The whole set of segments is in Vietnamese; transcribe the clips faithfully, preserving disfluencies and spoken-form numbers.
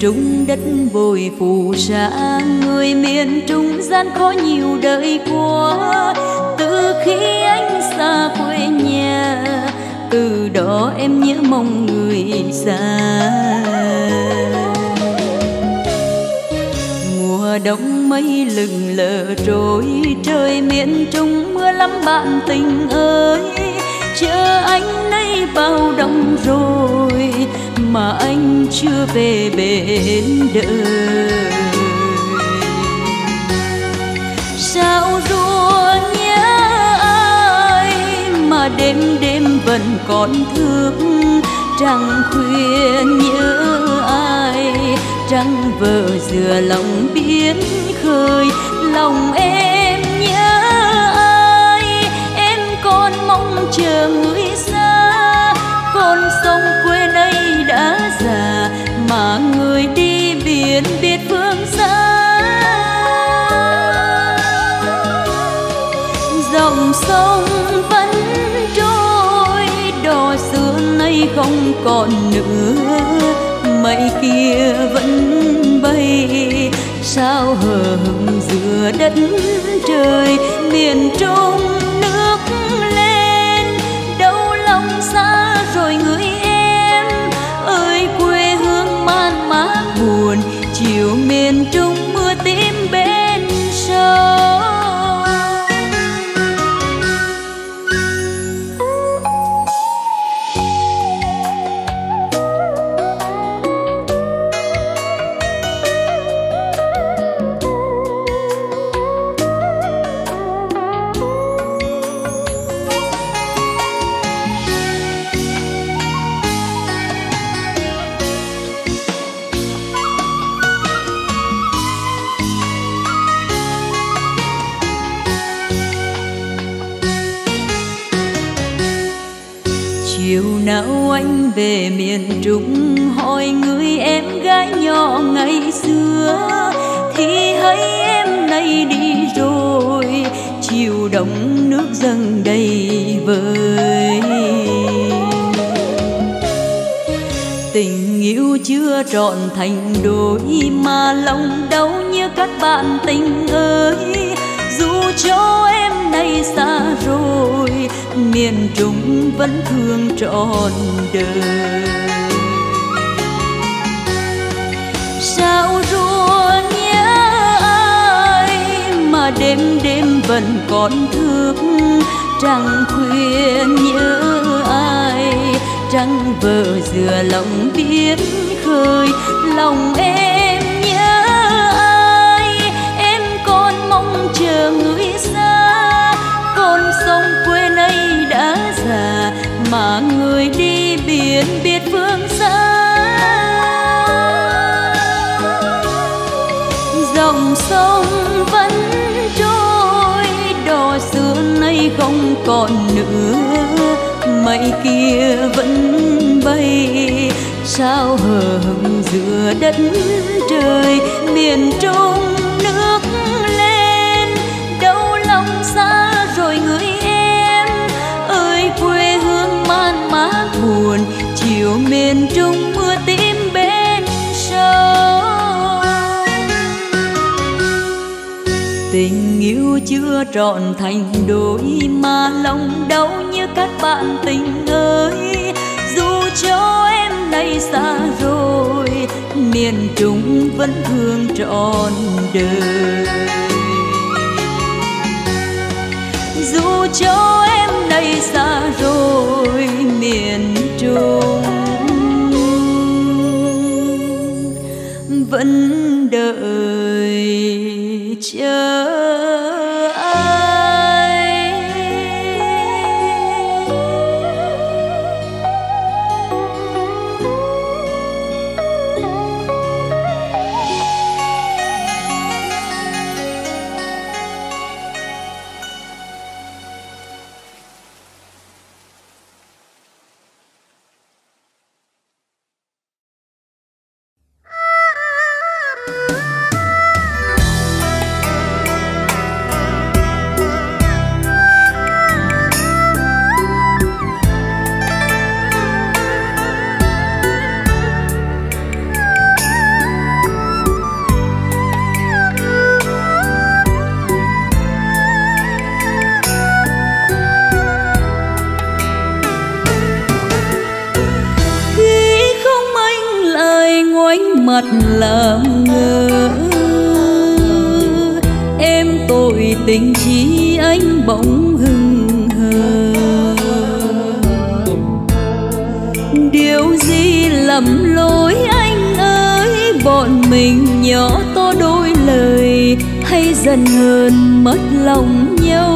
Trung đất bồi phù sa, người miền Trung gian khó nhiều đời qua. Từ khi anh xa quê nhà, từ đó em nhớ mong người xa. Mùa đông mây lừng lờ trôi, trời miền Trung mưa lắm bạn tình ơi. Chờ anh nay bao đông rồi mà anh chưa về bên đời. Sao rùa nhớ ai mà đêm đêm vẫn còn thức, trăng khuya nhớ ai, trăng vờ dừa lòng biến khơi. Lòng em nhớ ai, em còn mong chờ người xa. Con sông quê đây đã già mà người đi biển biết phương xa. Dòng sông vẫn trôi, đò xưa nay không còn nữa. Mây kia vẫn bay, sao hờ hững giữa đất trời. Miền Trung nước lên, đâu lòng xa rồi người em ơi. Quê hương man mác buồn, chiều miền Trung mưa tím bên sông. Chiều nào anh về miền Trung, hỏi người em gái nhỏ ngày xưa, thì thấy em nay đi rồi. Chiều đông nước dâng đầy vơi, tình yêu chưa trọn thành đôi mà lòng đau như các bạn tình ơi. Dù cho em nay xa rồi, miền Trung vẫn thương trọn đời. Sao rùa nhớ ai mà đêm đêm vẫn còn thức, trăng khuya nhớ ai, trăng vờ dừa lòng biết khơi. Lòng em nhớ ai, em còn mong chờ người xa. Con sông quê nay đã già mà người đi biển biết phương xa. Dòng sông vẫn trôi, đò xưa nay không còn nữa. Mây kia vẫn bay, sao hờ hững giữa đất trời. Miền Trung nước lên, đâu lòng xa rồi người em ơi. Quê hương man mác buồn, chiều miền Trung mưa tím bên sông. Tình yêu chưa trọn thành đôi mà lòng đau như các bạn tình ơi. Dù cho em nay xa rồi, miền Trung vẫn thương trọn đời. Dù cho em nay xa rồi, miền Trung vẫn đợi chờ ai. mặt làm ngơ. Em tội tình chi anh bỗng hững hờ. Điều gì lầm lỗi anh ơi, bọn mình nhỏ to đôi lời, hay dần hơn mất lòng nhau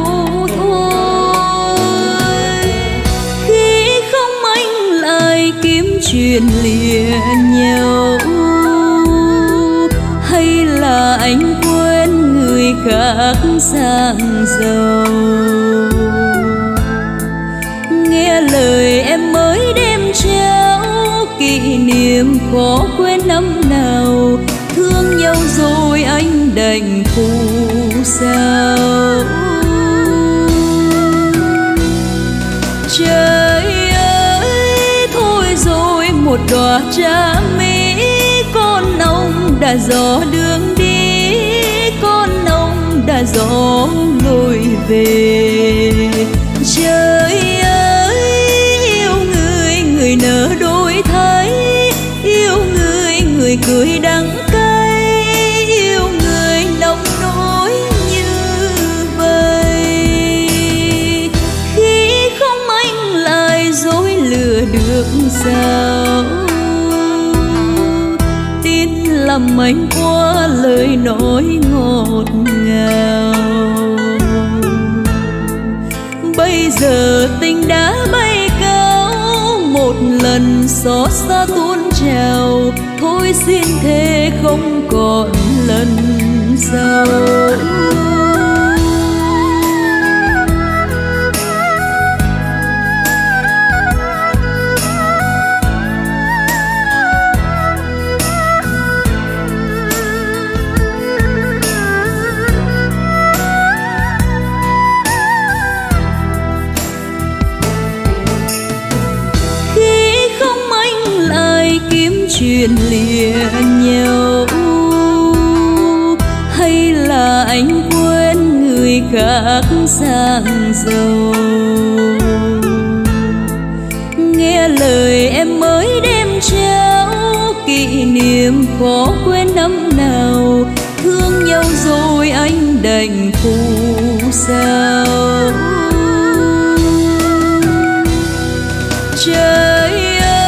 thôi. Khi không anh lại kiếm chuyện lìa nhau, hay là anh quên người khác sang giàu. Nghe lời em mới đêm trao, kỷ niệm khó quên năm nào. Thương nhau rồi anh đành phụ sao. Trời ơi thôi rồi một đóa trà mỹ, con ông đã dò đường đi, con ông đã dò lối về. Trời ơi yêu người người nở đôi thấy, yêu người người cười đắng cay, yêu người nồng nỗi như vậy. Khi không anh lại dối lừa được sao, tin lầm anh qua lời nói ngọt ngào. Bây giờ tình đã bay cao, một lần xót xa tuôn trào. Thôi xin thề không còn lần sau. Chuyện lìa nhau, hay là anh quên người khác sang giàu. Nghe lời em mới đêm trao, kỷ niệm khó quên năm nào. Thương nhau rồi anh đành phụ sao. Trời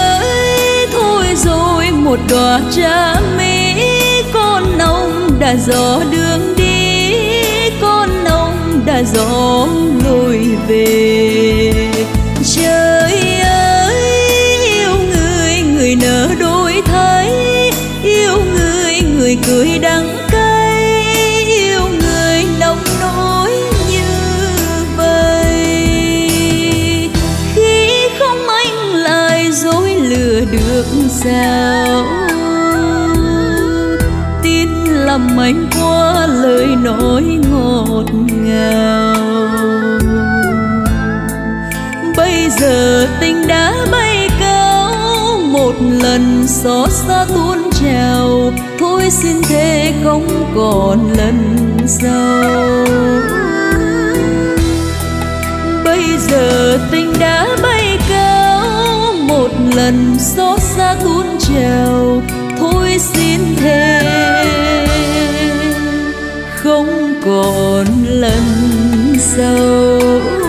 một đóa trà mỹ, con ông đã dò đường đi, con ông đã dò lối về. Trời ơi yêu người người nở đôi thấy, yêu người người cười đắng cay, yêu người nồng nỗi như vậy. Khi không anh lại dối lừa được sao, tin lầm anh qua lời nói ngọt ngào. Bây giờ tình đã bay cao, một lần xót xa tuôn trào. Thôi xin thề không còn lần sau. Bây giờ tình đã bay cao, một lần xót xa tuôn trào. Thôi xin thề không còn lần sau.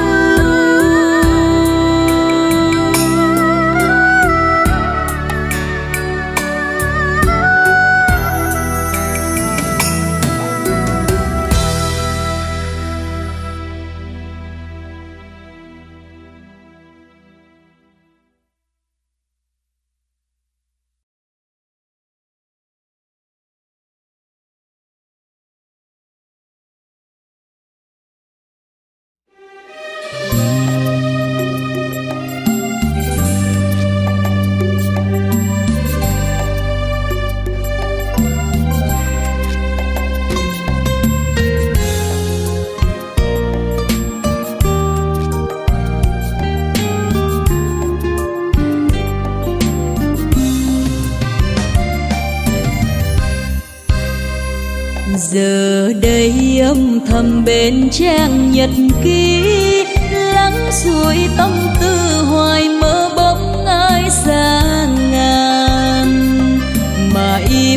Giờ đây âm thầm bên trang nhật ký, lắng xuôi tâm tư hoài mơ bóng ai xa ngàn. Mà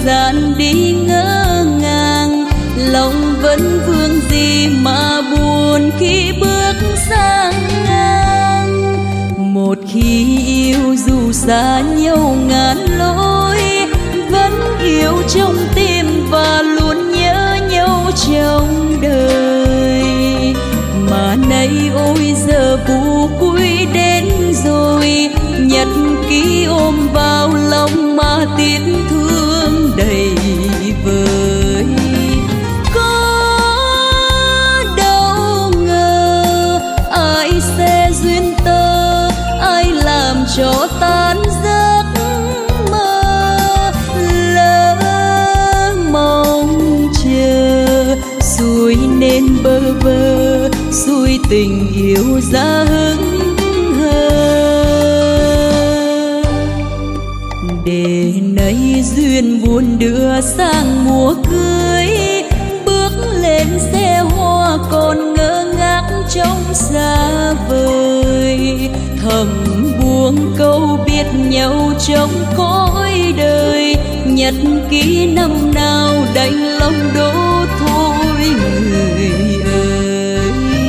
gian đi ngỡ ngàng, lòng vẫn vương gì mà buồn khi bước sang ngang. Một khi yêu dù xa nhau ngàn lối, vẫn yêu trong tim và luôn nhớ nhau trong đời. Mà nay ôi giờ phù cuối đến rồi, nhật ký ôm vào lòng mà tiếc thương đầy vơi. Có đâu ngờ ai sẽ duyên tơ, ai làm cho tan giấc mơ. Lỡ mong chờ xuôi nên bơ vơ, xuôi tình yêu ra hững hờ. Để nay duyên buồn đưa sang mùa cưới, bước lên xe hoa còn ngơ ngác trong xa vời. Thầm buông câu biết nhau trong cõi đời, nhật ký năm nào đành lòng đổ thôi người ơi.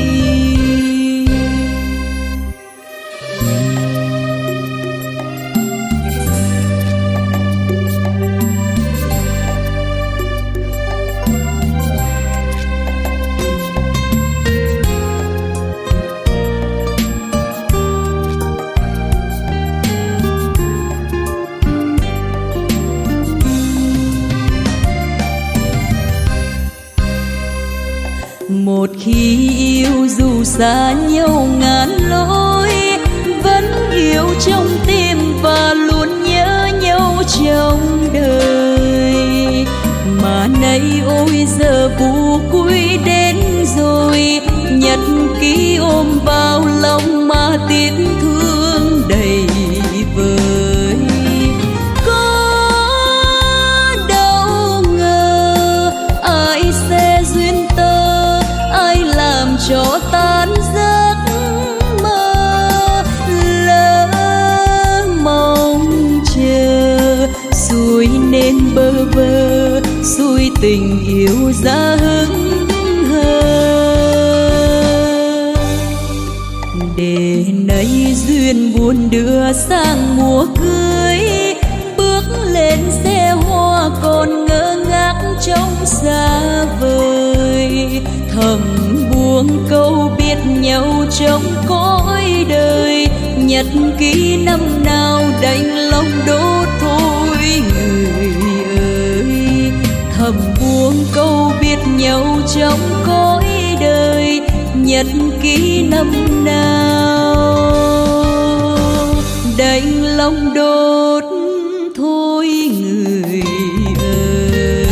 Một khi yêu dù xa nhau ngàn lối, vẫn yêu trong tim và luôn nhớ nhau trong đời. Mà nay ôi giờ phù cuối đến rồi, nhật ký ôm vào lòng mà tiếc thương đầy vơi. Có đâu ngờ ai sẽ duyên tơ, ai làm cho tan giấc mơ. Lỡ mong chờ xuôi nên bơ vơ, xuôi tình yêu ra hững hờ. Để nay duyên buồn đưa sang mùa cưới, bước lên xe hoa còn ngơ ngác trong xa vời. Thầm buông câu biết nhau trong cõi đời, nhật ký năm nào đành lòng đốt thôi người ơi. Thầm buông câu biết nhau trong cõi đời, nhật ký năm nào đành lòng đốt thôi người ơi.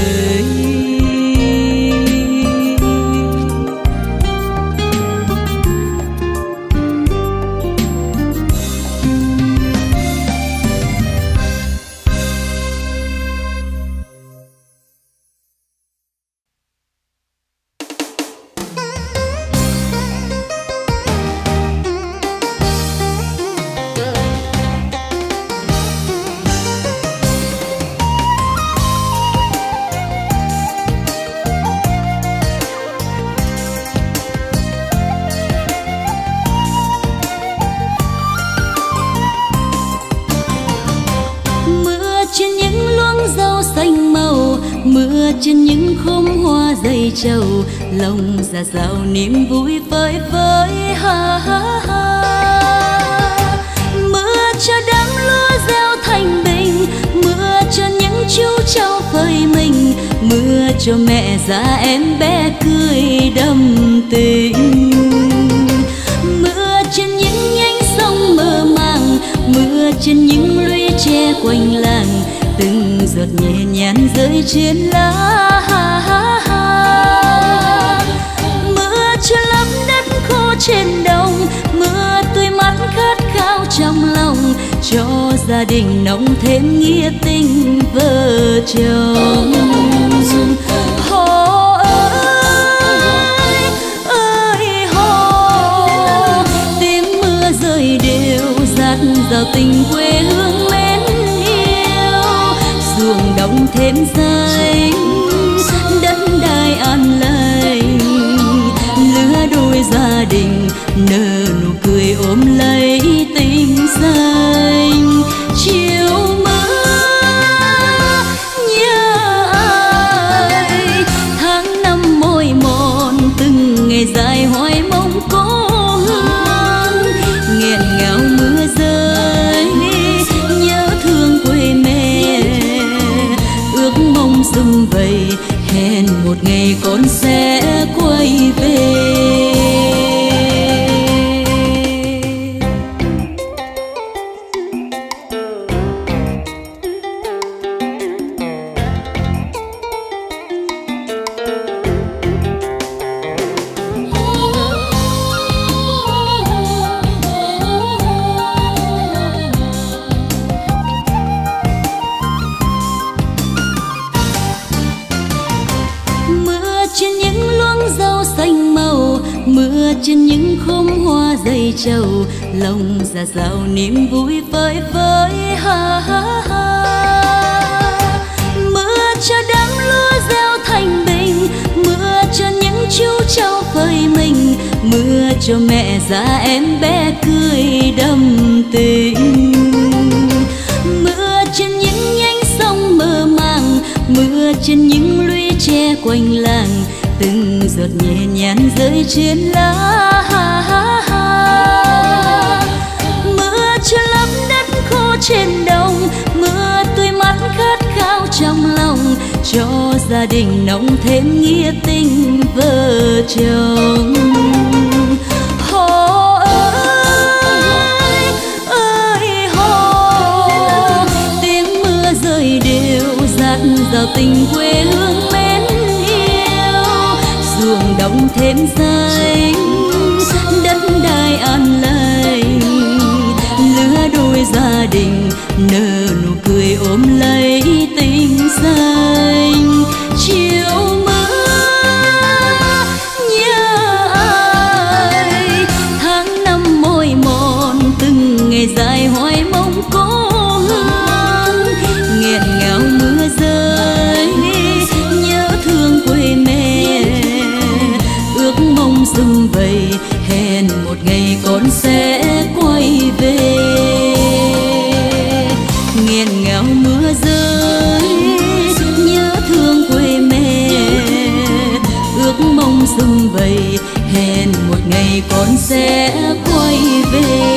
Mưa trên những khóm hoa dày trầu, lòng dạ dào niềm vui vơi vơi ha ha ha. Mưa cho đám lúa gieo thành bình, mưa cho những chú trâu phơi mình, mưa cho mẹ già em bé cười đầm tình. Mưa trên những nhánh sông mơ màng, mưa trên những lũy tre quanh làng, từng giọt nhẹ nhàng rơi trên lá. Mưa cho lấp đất khô trên đồng, mưa tươi mát khát khao trong lòng, cho gia đình nồng thêm nghĩa tình vợ chồng. Hồ ơi ơi hồ, tiếng mưa rơi đều dạt dào tình quê hương mến yêu, ruộng đồng thêm nở nụ cười ôm lấy tình xanh. Chiều mưa nhớ ai, tháng năm mỏi mòn từng ngày dài hoài mong có hương. Nghẹn ngào mưa rơi nhớ thương quê mẹ, ước mong sum vầy hẹn một ngày con sẽ quay về. Mưa trên những khóm hoa dây trầu, lòng dạ dào niềm vui phơi phới ha ha ha. Mưa cho đám lúa gieo thành bình, mưa cho những chú trâu phơi mình, mưa cho mẹ già em bé cười đầm tình. Mưa trên những nhánh sông mơ màng, mưa trên những lũy tre quanh làng, từng giọt nhẹ nhàng rơi trên lá ha ha ha. Mưa cho lấp đất khô trên đồng, mưa tươi mát khát khao trong lòng, cho gia đình nồng thêm nghĩa tình vợ chồng. Hồ ơi ơi hồ, tiếng mưa rơi đều dạt dào tình quê hương mến yêu. Ruộng đồng thêm xanh, đất đai an lành, lứa đôi gia đình nở nụ cười ôm lấy tình xanh. Chiều mưa nhớ ai, tháng năm mỏi mòn từng ngày dài hoài mong có hương. Nghẹn ngào mưa rơi nhớ thương quê mẹ, ước mong sum vầy hẹn một ngày con sẽ quay về. Nghẹn ngào mưa rơi nhớ thương quê mẹ, ước mong sum vầy hẹn một ngày con sẽ quay về.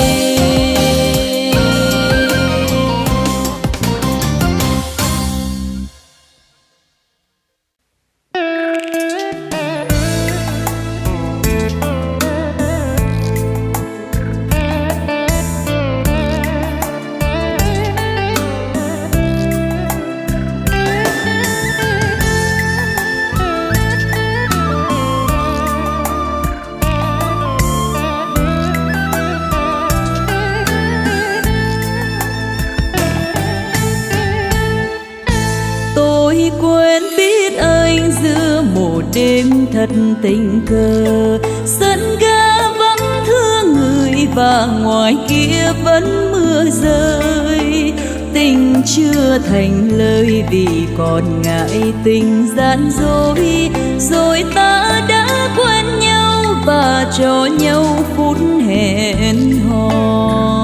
Đêm thật tình cờ, sân ga vắng thương người và ngoài kia vẫn mưa rơi. Tình chưa thành lời vì còn ngại tình gian dối, rồi ta đã quen nhau và cho nhau phút hẹn hò.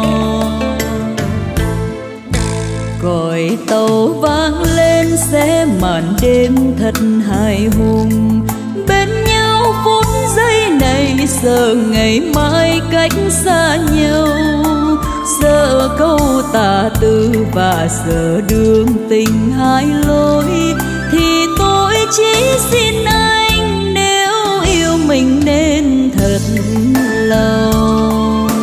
Còi tàu vang lên sẽ màn đêm thật hài hùng, bên nhau phút giây này sợ ngày mai cách xa nhau, sợ câu tà tư và sợ đường tình hai lối. Thì tôi chỉ xin anh nếu yêu mình nên thật lòng.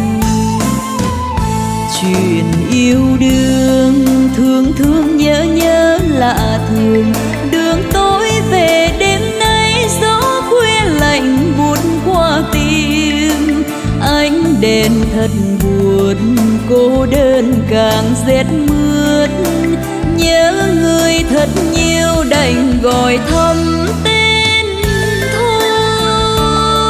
Chuyện yêu đương thương thương nhớ nhớ lạ thường, đường tối về đêm nay gió khuya lạnh buốt qua tim. Ánh đèn thật buồn cô đơn càng rét mướt, nhớ người thật nhiều đành gọi thầm tên thôi.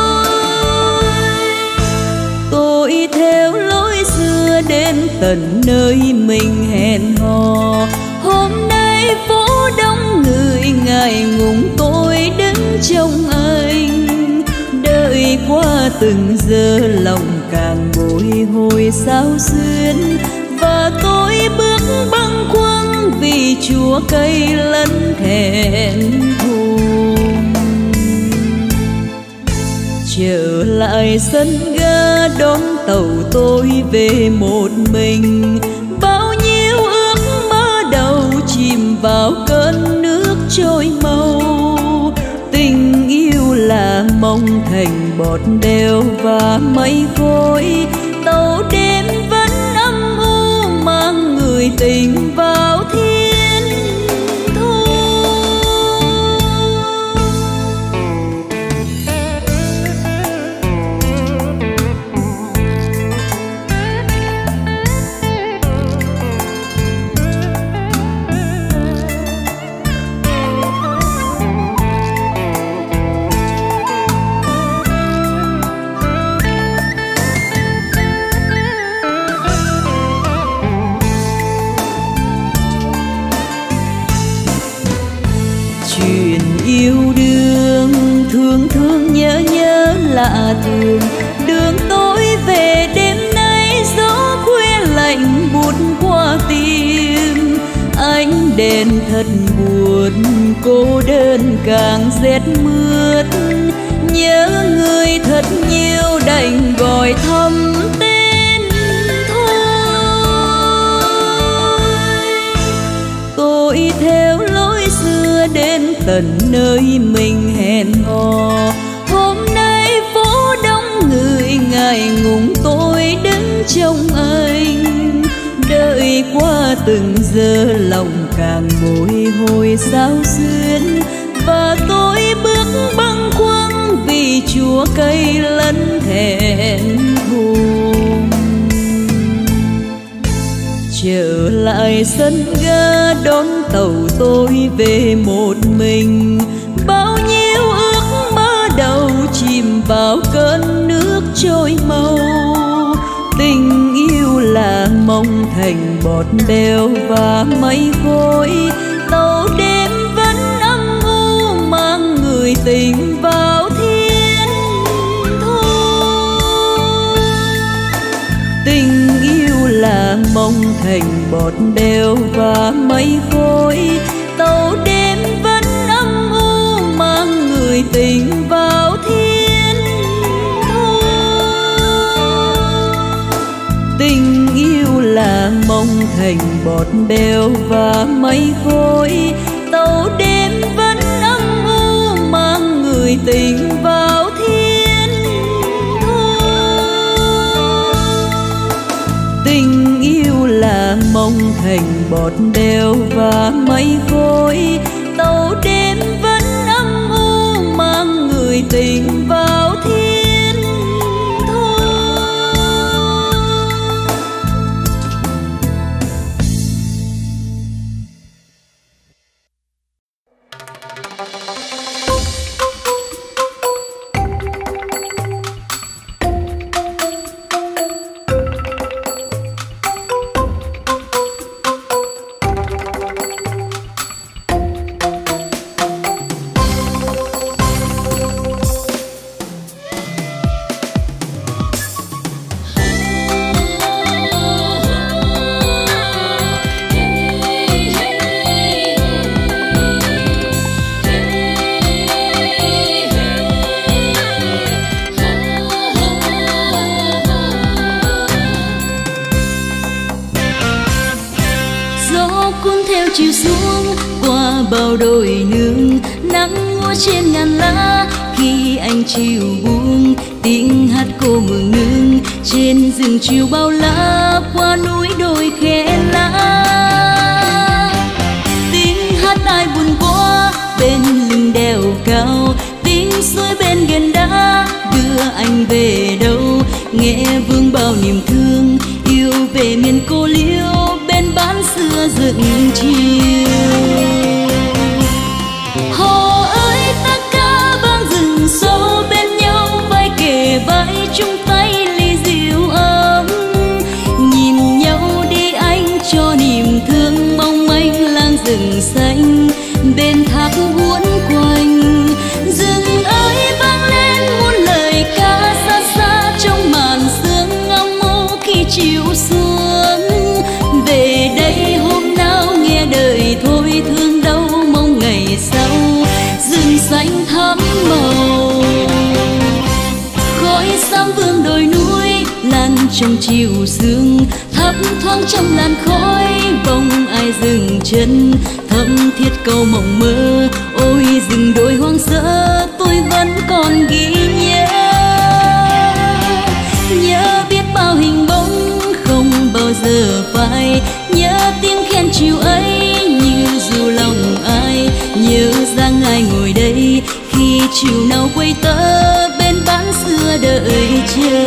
Tôi theo lối xưa đến tận nơi mình hẹn hò, hôm nay phố đông người ngại ngùng tôi đứng trông anh, đợi qua qua từng giờ lòng càng bồi hồi sao xuyến, và tôi bước bâng khuâng vì chúa cây lẫn thẹn thùng. Trở lại sân ga đón tàu tôi về một mình, bao nhiêu ước mơ đầu chìm vào cơn nước trôi màu. Tình yêu là mong thành bọt đèo và mây khói, tàu đêm vẫn âm u mang người tình vào thiên thu. Yêu đương thương thương nhớ nhớ lạ thường, đường tôi về đêm nay gió khuya lạnh buốt qua tim. Ánh đèn thật buồn cô đơn càng rét mướt, nhớ người thật nhiều đành gọi thầm tên thôi. Tôi theo lối xưa đến tận nơi mình hẹn hò, hôm nay phố đông người ngại ngùng tôi đứng trông anh. Đợi qua từng giờ lòng càng bồi hồi sao xuyến, và tôi bước bâng khuâng vì chúa cây lẫn thẹn thùng. Trở lại sân ga đón tàu tôi về một mình, bao nhiêu ước mơ đầu chìm vào cơn nước trôi màu. Tình yêu là mong thành bọt đèo và mây khói, tàu đêm vẫn âm u mang người tình vào thiên thu. Tình yêu là mong thành bọt đèo và mây khói, tàu đêm vẫn âm u mang người tình vào thiên thu. Tình yêu là mong thành bọt đèo và mây khói, tàu đêm vẫn âm u mang người tình vào thiên thu. Tình yêu là mong thành bọt đèo và mây khói, tàu đêm vẫn âm u mang người tình vào thiên thu. Chiều xuống qua bao đồi nương, nắng ngó trên ngàn lá khi anh chiều buông. Tiếng hát cô mường nương trên rừng chiều bao la, qua núi đồi khe lá. Tiếng hát ai buồn quá bên lưng đèo cao, tiếng suối bên gần đá đưa anh về đâu. Nghe vương bao niềm thương yêu về miền cô liêu bên bán xưa dựng chiều. Hồ ơi ta ca vang rừng sâu bên nhau, vai kề vai chung tay ly rượu ấm. Nhìn nhau đi anh cho niềm thương mong manh lang rừng xanh bên thác uốn quanh. Rừng ơi vang lên muôn lời ca xa trong chiều sương, thấp thoáng trong làn khói bóng ai dừng chân, thầm thiết câu mộng mơ. Ôi rừng đồi hoang sơ tôi vẫn còn ghi nhớ, nhớ biết bao hình bóng không bao giờ phai, nhớ tiếng khen chiều ấy như dù lòng ai, nhớ rằng ai ngồi đây khi chiều nào quay tớ bên bán xưa đợi chờ.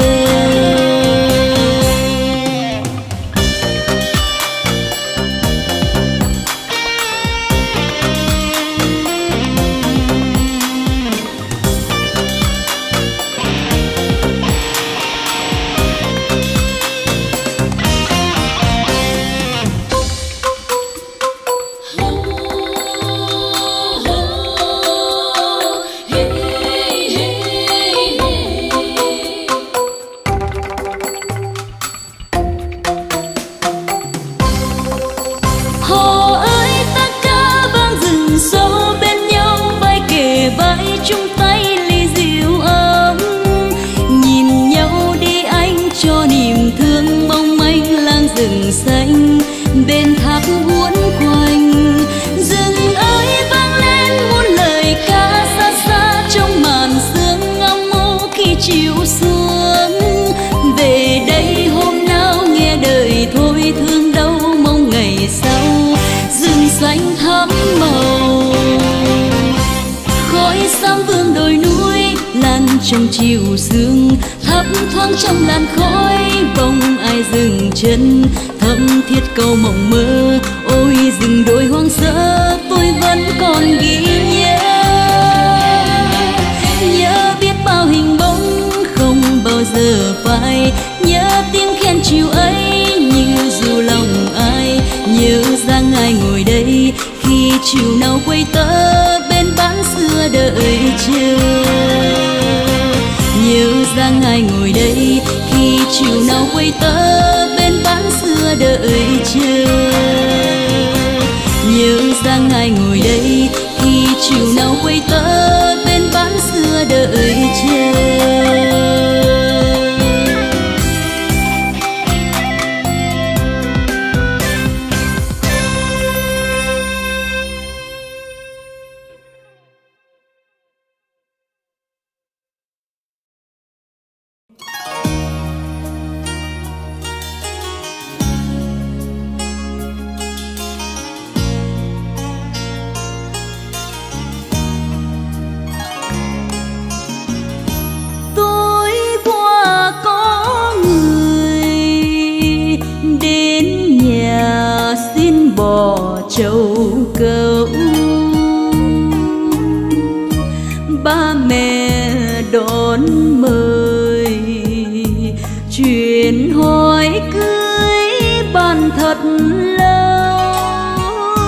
Rừng xanh bên thác uốn quanh, rừng ơi vang lên muôn lời ca xa xa trong màn sương ngâm mô khi chiều xuống. Về đây hôm nào nghe đời thôi thương đâu mong ngày sau, rừng xanh thắm màu khói xám vương đồi núi lan trong chiều sương, thấp thoáng trong làn khói bóng ai dừng chân, thầm thiết câu mộng mơ. Ôi rừng đồi hoang sơ tôi vẫn còn ghi nhớ, nhớ biết bao hình bóng không bao giờ phai, nhớ tiếng khen chiều ấy như dù lòng ai, nhớ rằng ai ngồi đây khi chiều nào quay tớ bên bán xưa đợi chờ, nhớ rằng ai ngồi đây khi chiều nào quay tớ bên bán xưa đợi chờ, nhớ rằng ai ngồi đây khi chiều nào quay tớ bên bán xưa đợi chờ. Châu cấu ba mẹ đón mời, chuyện hỏi cưới bàn thật lâu.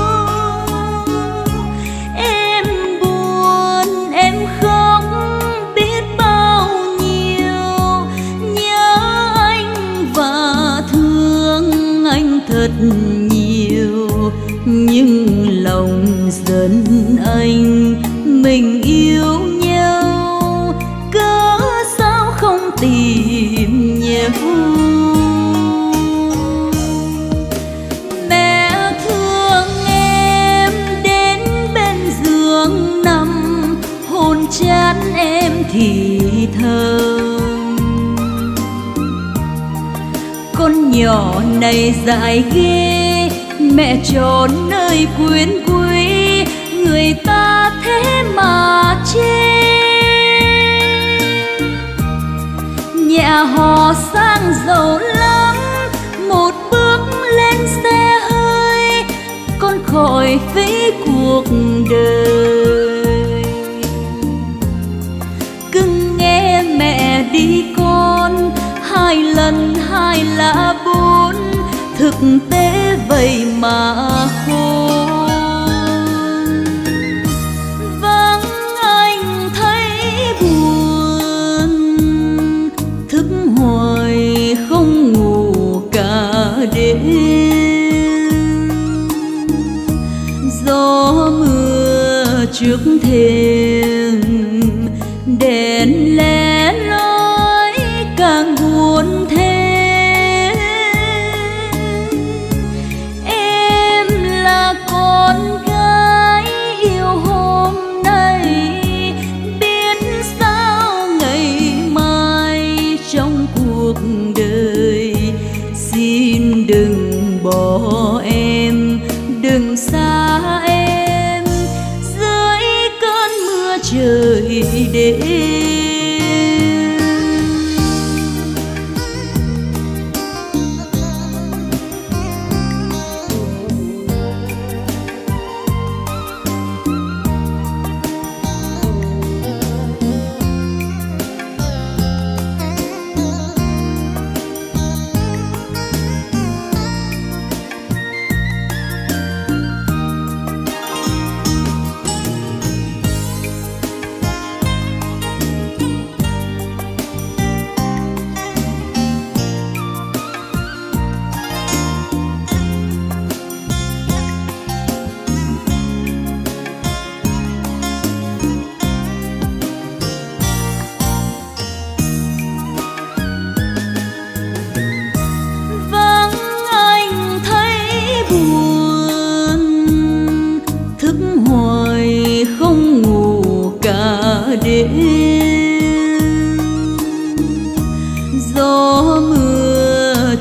Em buồn em khóc biết bao nhiêu, nhớ anh và thương anh thật nhiều, nhưng lòng dân anh mình yêu nhau, cớ sao không tìm nhau. Mẹ thương em đến bên giường nằm, hôn chán em thì thầm, con nhỏ này dại ghê, mẹ trốn nơi quyến quý, người ta thế mà chê. Nhà họ sang giàu lắm, một bước lên xe hơi, con khỏi phí cuộc đời. Cứ nghe mẹ đi con, hai lần hai là bốn, thực tế vậy mà khôn. Vắng anh thấy buồn, thức hoài không ngủ cả đêm. Gió mưa trước thềm, đèn lẻ loi càng buồn thêm.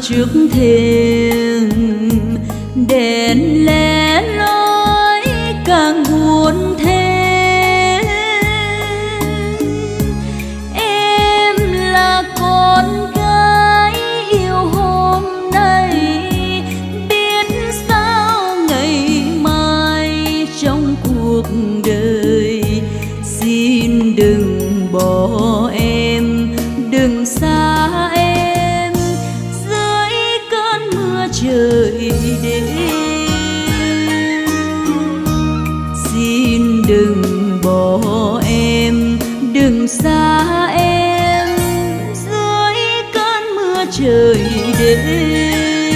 trước thềm, đèn lẻ loi càng buồn thêm. Em là con gái yêu hôm nay, biết sao ngày mai trong cuộc đời. Xin đừng bỏ em, đừng xa em dưới cơn mưa trời đêm. Xin đừng bỏ em, đừng xa em dưới cơn mưa trời đêm.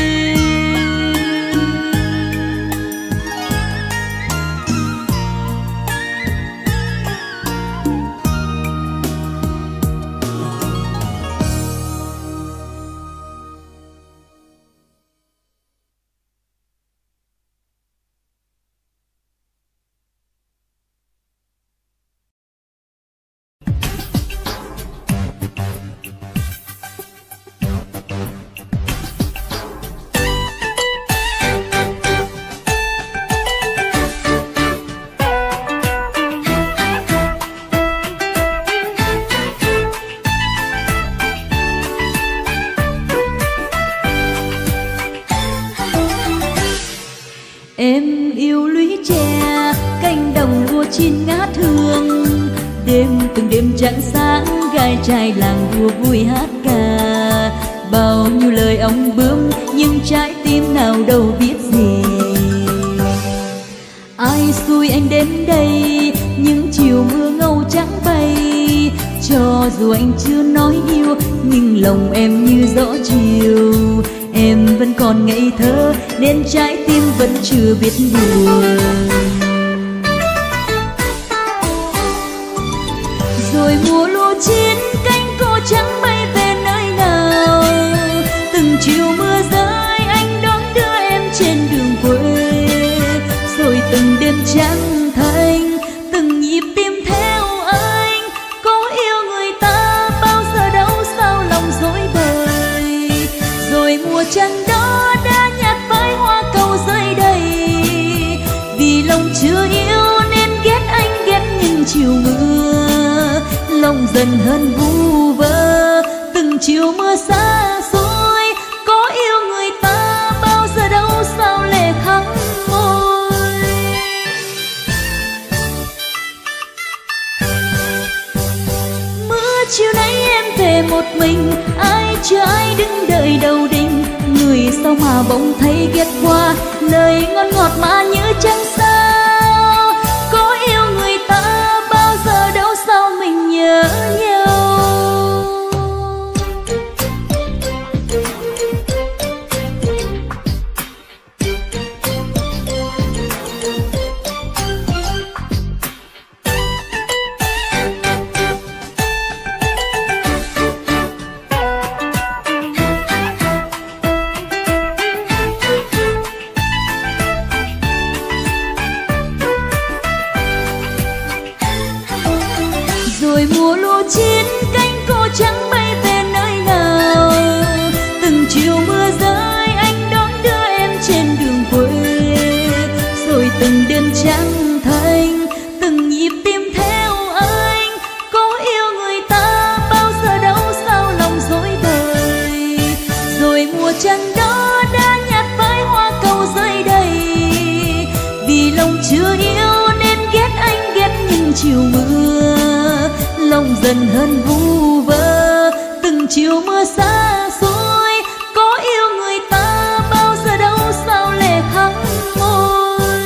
Em yêu lũy tre, cánh đồng vua chín ngát hương. Đêm từng đêm trăng sáng, gái trai làng đua vui hát ca. Bao nhiêu lời ong bướm, nhưng trái tim nào đâu biết gì. Ai xui anh đến đây, những chiều mưa ngâu trắng bay. Cho dù anh chưa nói yêu, nhưng lòng em như gió chiều. Em vẫn còn ngây thơ, nên trái tim vẫn chưa biết buồn. Rồi mùa lúa chín, cánh cô trắng bay về nơi nào. Từng chiều mưa rơi, anh đón đưa em trên đường quê. Rồi từng đêm trắng thanh, từng nhịp tim theo anh. Có yêu người ta bao giờ đâu, sao lòng dối bời. Rồi mùa trăng đó đã nhạt với hoa cầu rơi đầy. Vì lòng chưa yêu nên ghét anh, ghét những chiều mưa. Lòng dần hơn vu vơ, từng chiều mưa xa xôi. Có yêu người ta bao giờ đâu, sao lệ khắc môi. Mưa chiều nay em về một mình, ai chưa ai đứng đợi đầu đình. Người sao mà bỗng thấy ghét qua, lời ngon ngọt mà như trăng sao. Có yêu người ta bao giờ đâu, sao mình nhớ nhau. Rồi mùa lúa chín, cánh cô trắng bay về nơi nào. Từng chiều mưa rơi, anh đón đưa em trên đường quê. Rồi từng đêm trắng thanh, từng nhịp tim theo anh. Có yêu người ta bao giờ đâu, sao lòng dối bời. Rồi mùa trăng đó đã nhạt với hoa cầu rơi đầy. Vì lòng chưa yêu nên ghét anh, ghét những chiều mưa. Lòng dần hơn vu vơ, từng chiều mưa xa xôi. Có yêu người ta bao giờ đâu, sao lệ khắc môi.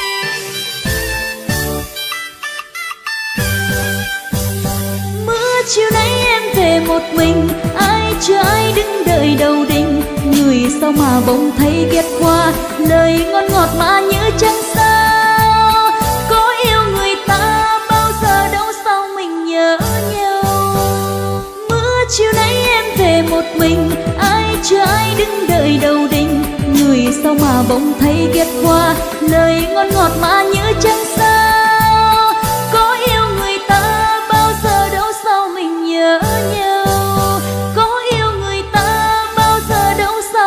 Mưa chiều nay em về một mình, ai chưa ai đứng đợi đầu đình. Người sao mà bỗng thấy ghét qua, lời ngon ngọt mà như trăng sao. Có yêu người ta bao giờ đâu, sao mình nhớ nhau. Mưa chiều nay em về một mình, ai chưa ai đứng đợi đầu đình. Người sao mà bỗng thấy ghét qua, lời ngon ngọt mà như trăng sao. Có yêu người ta bao giờ đâu, sao mình nhớ nhau. Có yêu người ta bao giờ đâu, sao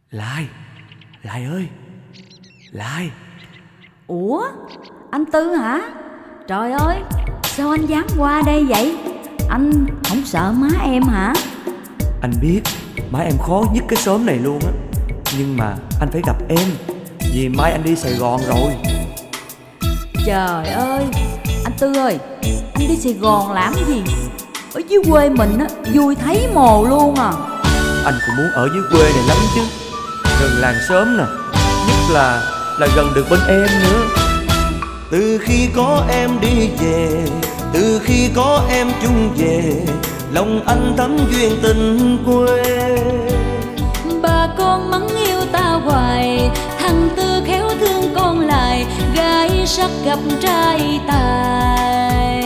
Lai, Lai ơi, Lai. Ủa, anh Tư hả? Trời ơi, sao anh dám qua đây vậy? Anh không sợ má em hả? Anh biết má em khó nhất cái xóm này luôn á, nhưng mà anh phải gặp em vì mai anh đi Sài Gòn rồi. Trời ơi, anh Tư ơi, anh đi Sài Gòn làm gì? Ở dưới quê mình á, vui thấy mồ luôn à. Anh cũng muốn ở dưới quê này lắm chứ, gần làng xóm nè, nhất là là gần được bên em nữa. Từ khi có em đi về, từ khi có em chung về, lòng anh thắm duyên tình quê. Bà con mắng yêu ta hoài, thằng Tư khéo thương con lại, gái sắc gặp trai tài.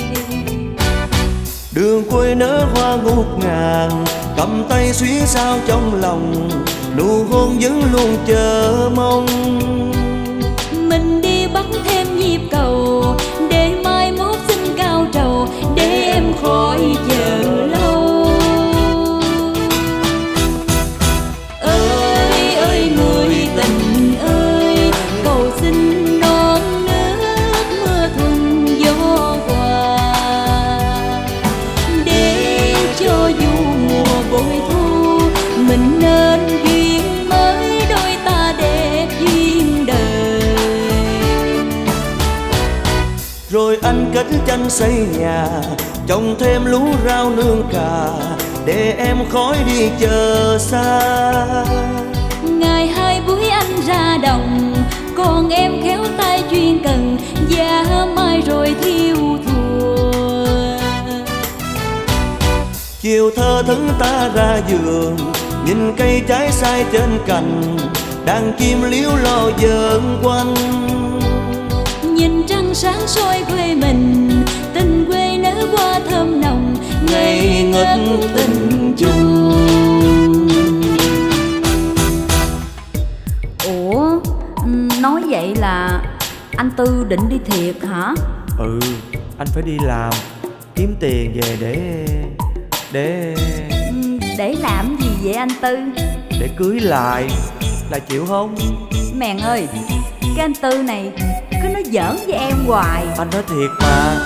Đường quê nở hoa ngút ngàn, cầm tay suy sao trong lòng, nụ hôn vẫn luôn chờ mong. Mình đi bắt thêm nhịp cầu, để mai mốt xin cao trầu, để em khỏi chờ lâu. Ơi ơi người tình ơi, cầu xin non nước mưa thuận gió qua, để cho dù mùa bội thu mình nên duyên mới, đôi ta đẹp duyên đời. Rồi anh kết tranh xây nhà, trồng thêm lúa rau nương cà, để em khỏi đi chờ xa. Ngày hai buổi anh ra đồng, còn em khéo tay chuyên cần, giá mai rồi thiêu thùa. Chiều thơ thẫn ta ra vườn, nhìn cây trái sai trên cành, đàn chim líu lo vờn quanh. Nhìn trăng sáng soi quê mình, tình quê nở hoa thơm nồng, ngây ngất tình chung. Ủa, nói vậy là anh Tư định đi thiệt hả? Ừ, anh phải đi làm, kiếm tiền về để... Để... Để làm gì vậy anh Tư? Để cưới lại, là chịu không? Mèn ơi, cái anh Tư này cứ nói giỡn với em hoài. Anh nói thiệt mà.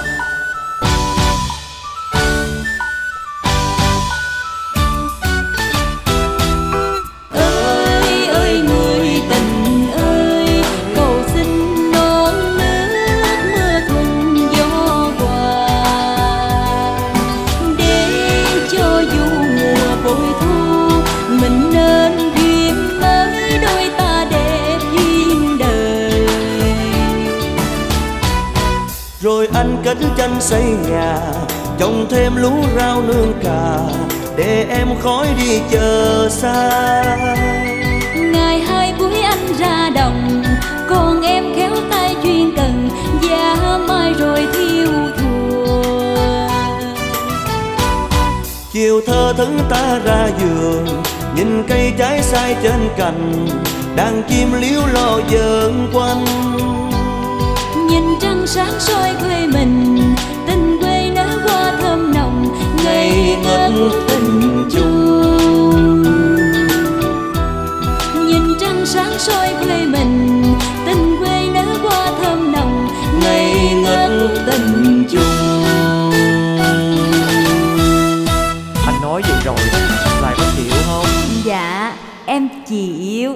Ơi ơi người tình ơi, cầu xin non nước mưa thuận gió qua, để cho dù mùa bội thu mình nên duyên mới, đôi ta đẹp duyên đời. Rồi anh kết tranh xây nhà, trồng thêm lúa rau nương cà, để em khỏi đi chờ xa. Ngày hai buổi anh ra đồng, còn em khéo tay chuyên cần, giá mai rồi thiêu thùa. Chiều thơ thẫn ta ra vườn, nhìn cây trái sai trên cành, đàn chim líu lo vờn quanh. Nhìn trăng sáng soi quê mình, tình quê nở hoa thơm nồng, ngây ngất tình chung. Nhìn trăng sáng soi quê mình, tình quê nở hoa thơm nồng, ngây ngất tình chung. Anh nói vậy rồi, Lai có chịu không? Dạ, em chịu.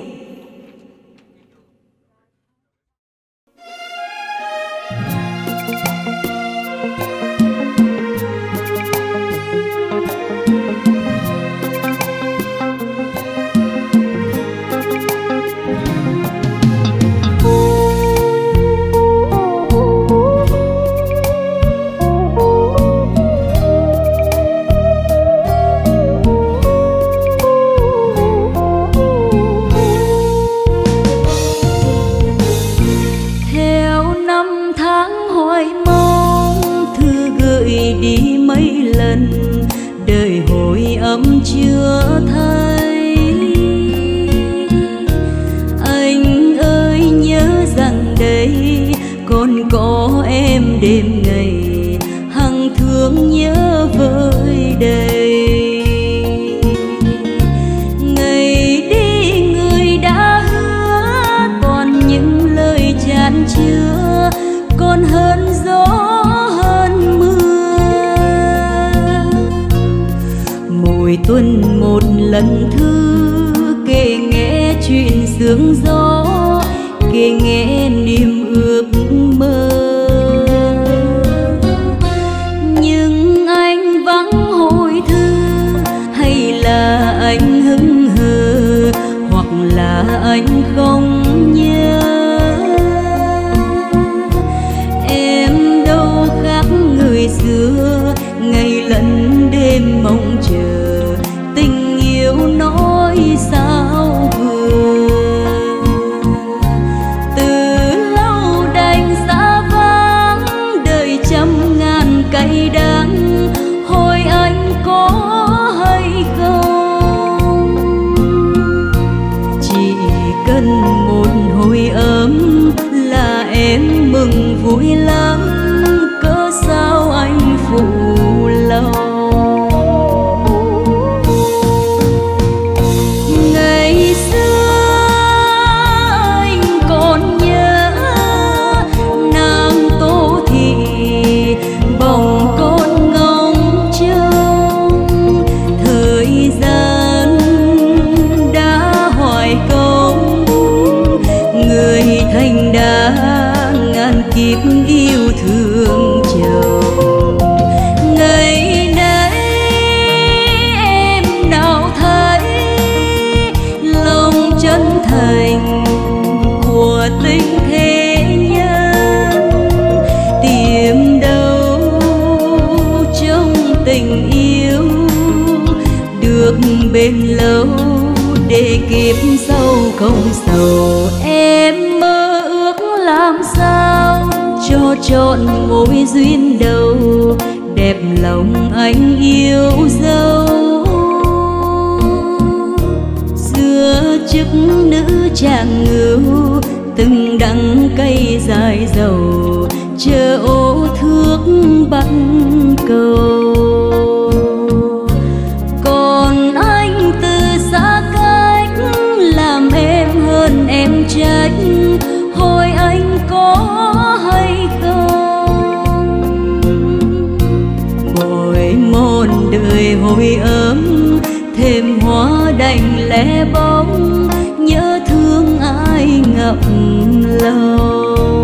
Đời hồi ấm chưa thấy, anh ơi nhớ rằng đây còn có em đêm ngày, hằng thương nhớ vơi đầy. Ngày đi chưa còn hơn gió hơn mưa. Mỗi tuần một lần thư kể nghe chuyện sương gió, kể nghe niềm ước mơ. Nhưng anh vắng hồi thư, hay là anh hững hờ, hoặc là anh không nhớ. Em đâu khác người xưa, ngày lẫn đêm mong chờ, tình yêu nói sao vừa. Từ lâu đành xa vắng, đời trăm ngàn cay đắng, hỏi anh có hay không. Chỉ cần một hồi ấm là em mừng vui lắm, cớ sao anh phụ lòng. Ngày xưa anh còn nhớ nàng Tô Thị, bồng con ngóng trông. Thời gian đã hoài công, người thành đã ngàn kiếp yêu thương chồng. Ngày nay em nào thấy lòng chân thành của tình thế nhân, tìm đâu trong tình yêu được bền lâu, để kiếp sau không sầu. Em mơ ước làm sao cho trọn mối duyên đầu, đẹp lòng anh yêu dấu. Xưa chức nữ chàng ngưu, từng đắng cay dài dầu, chờ ô thước bắt cầu. Còn anh từ xa cách, làm em hơn em trách, hỏi anh có hay không. Mỗi mòn đời hồi ấm, thêm hoa đành lẻ bóng, nhớ thương ai ngập lòng.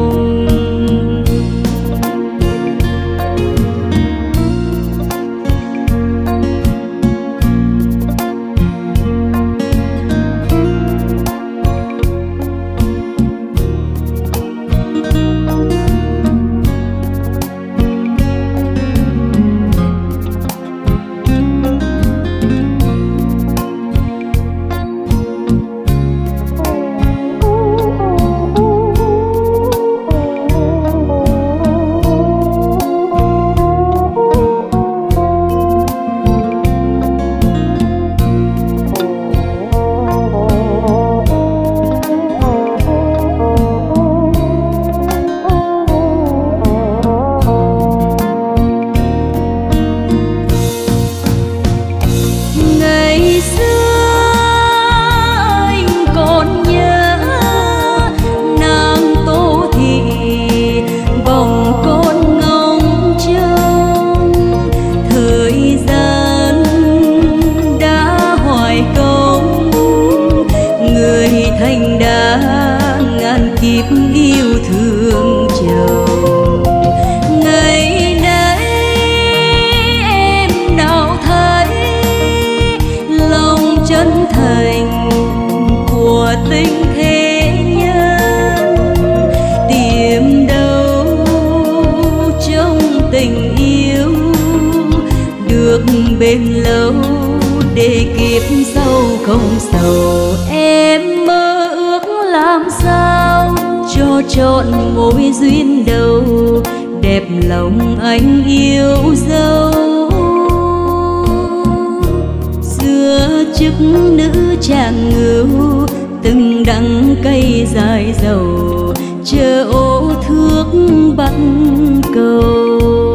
Bền lâu để kiếp sau không sầu. Em mơ ước làm sao cho trọn mối duyên đầu, đẹp lòng anh yêu dấu. Xưa chức nữ chàng ngưu, từng đắng cay dài dầu, chờ ô thước bắt cầu.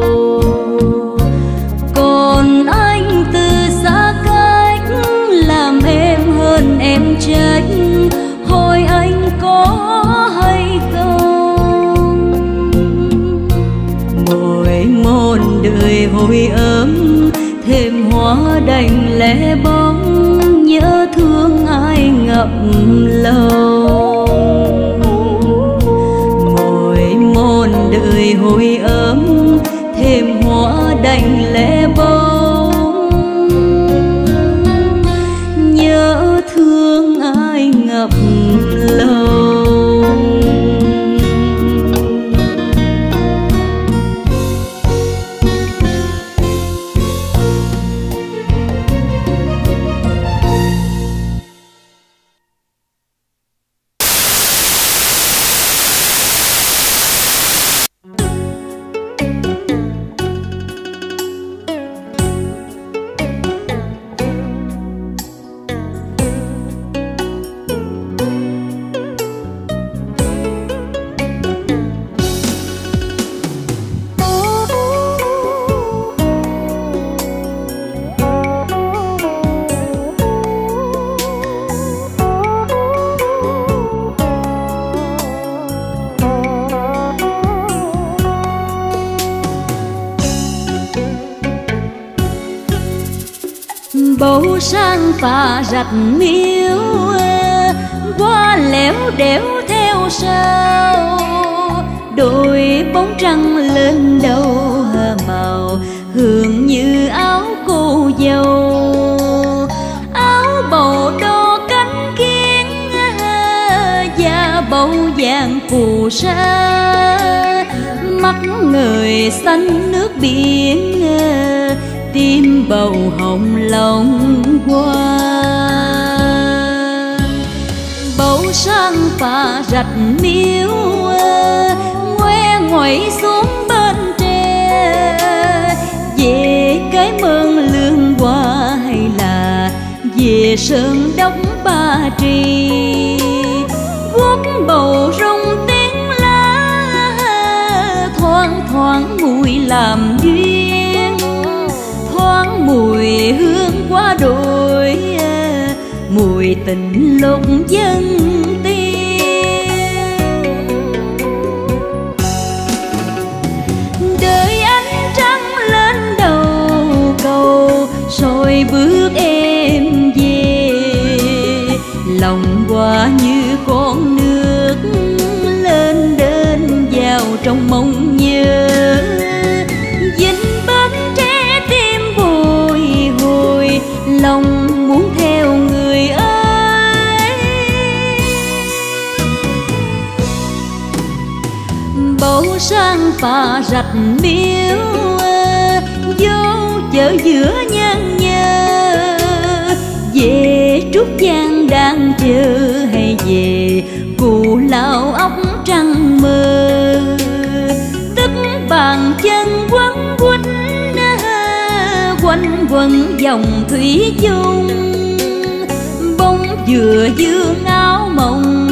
Còn anh từ xa cách, làm em hơn em trách, hỏi anh có hay không. hồi ấm, thêm hoa đành lẻ bóng, nhớ thương ai ngập lòng. Mỗi mòn đời hồi ấm, thêm hoa đành lẻ bóng, nhớ thương ai ngập lòng. Bầu sang phà rạch miếu, qua lẻo đẻo theo sau, đôi bóng trăng lên đầu màu hương như áo cô dâu. Áo bầu đo cánh kiến, da bầu vàng phù sa, mắt người xanh nước biển, tim bầu hồng lòng hoa. Bầu sang phà rạch miếu, ngoe ngoẩy xuống bên tre, về cái mơn lương hoa hay là về sơn đốc Ba Tri. Vuốt bầu rung tiếng lá, thoang thoảng mùi làm duyên, thoáng mùi hương qua đồi, mùi tình lúc dân tiên. Đợi ánh trăng lên đầu cầu, rồi bước em về, lòng hoa như con nước lên đến vào trong mong nhớ. Lòng muốn theo người ơi, bầu sang phà rạch miếu, vô chợ giữa nhân nhơ, về Trúc Giang đang chờ hay về Cù Lao ốc trăng mơ. Tức bàn chân quấn quýt, quanh quần dòng thủy chung, bóng dừa dương áo mộng,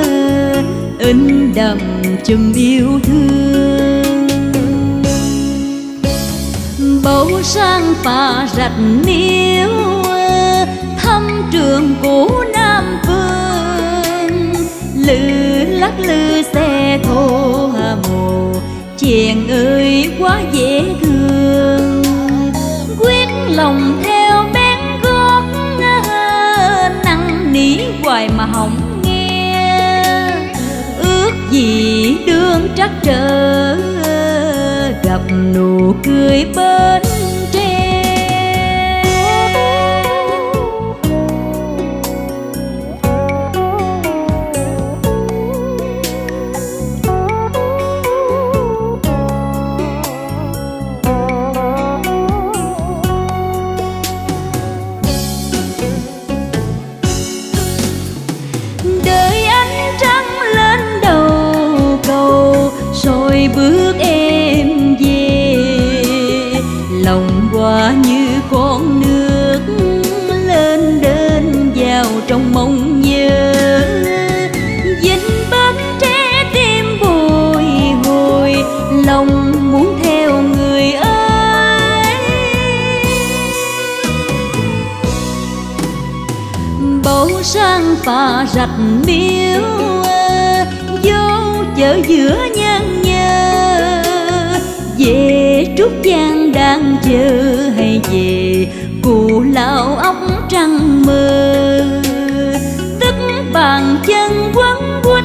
in đậm chùm yêu thương. Bầu sang phà rạch miếu, thăm trường cũ Nam Phương, lư lắc lư xe thô mồ, chèn ơi quá dễ thương. Quyết lòng theo bén gót, năn nỉ hoài mà hổng nghe, ước gì đương trắc trở, gặp nụ cười bên tre. Bước em về, lòng hoa như con nước lên đến vào trong mong nhớ. Dinh bến tre tim bồi hồi, lòng muốn theo người ơi. Bầu sang phà rạch miếu, vô chợ giữa nhân nhơ, về Trúc Giang đang chờ hay về cụ lão óc trăng mơ. Tức bàn chân quấn quýt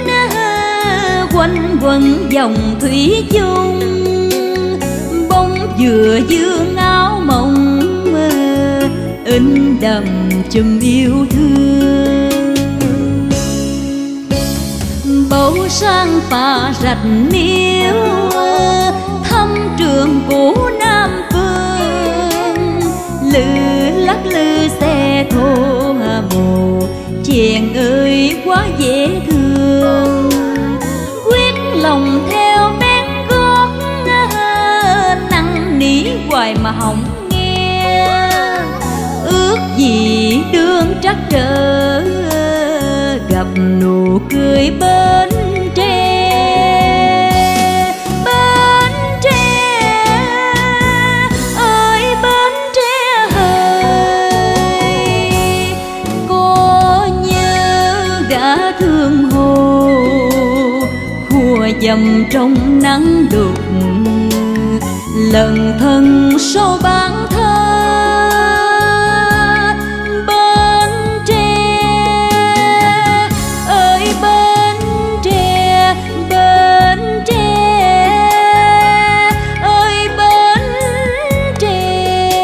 quanh quần dòng thủy chung, bóng dừa dương áo mộng in đậm chùm yêu thương. Bầu sang phà rạch miếu thăm trường cũ Nam Phương, lư lắc lư xe thô mồ chèn ơi quá dễ thương. Quyết lòng theo bén gót năn nỉ hoài mà hỏng nghe, ước gì đương trắc trở gặp nụ cười bên tre. Bến tre ơi bến tre ơi, có nhớ đã thương hồ khua dầm trong nắng đục, lần thân số bán thơ. Bến tre ơi bến tre, bến tre ơi bến tre.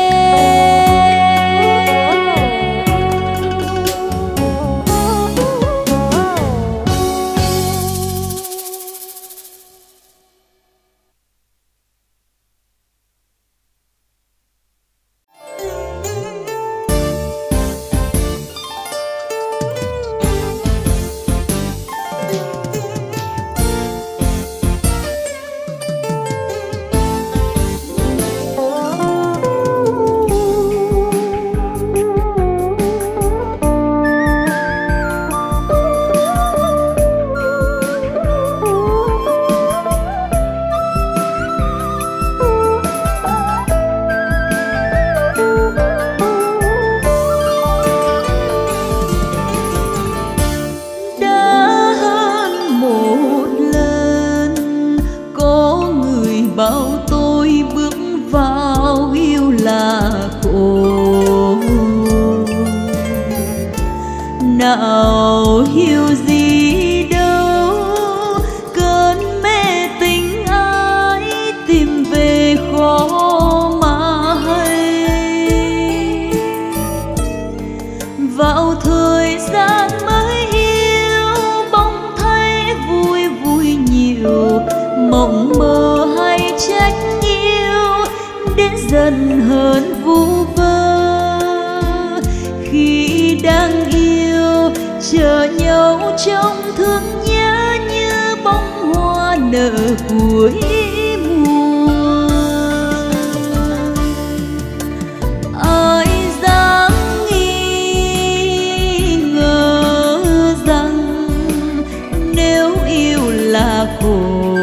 Nào hiểu gì đâu cơn mê tình ai tìm về khó mà hay. Vào thời gian mới yêu bỗng thấy vui vui nhiều, mộng mơ hay trách yêu đến dần hơn vu vơ. Khi đang yêu chờ nhau trong thương nhớ như bông hoa nở cuối mùa. Ai dám nghi ngờ rằng nếu yêu là khổ,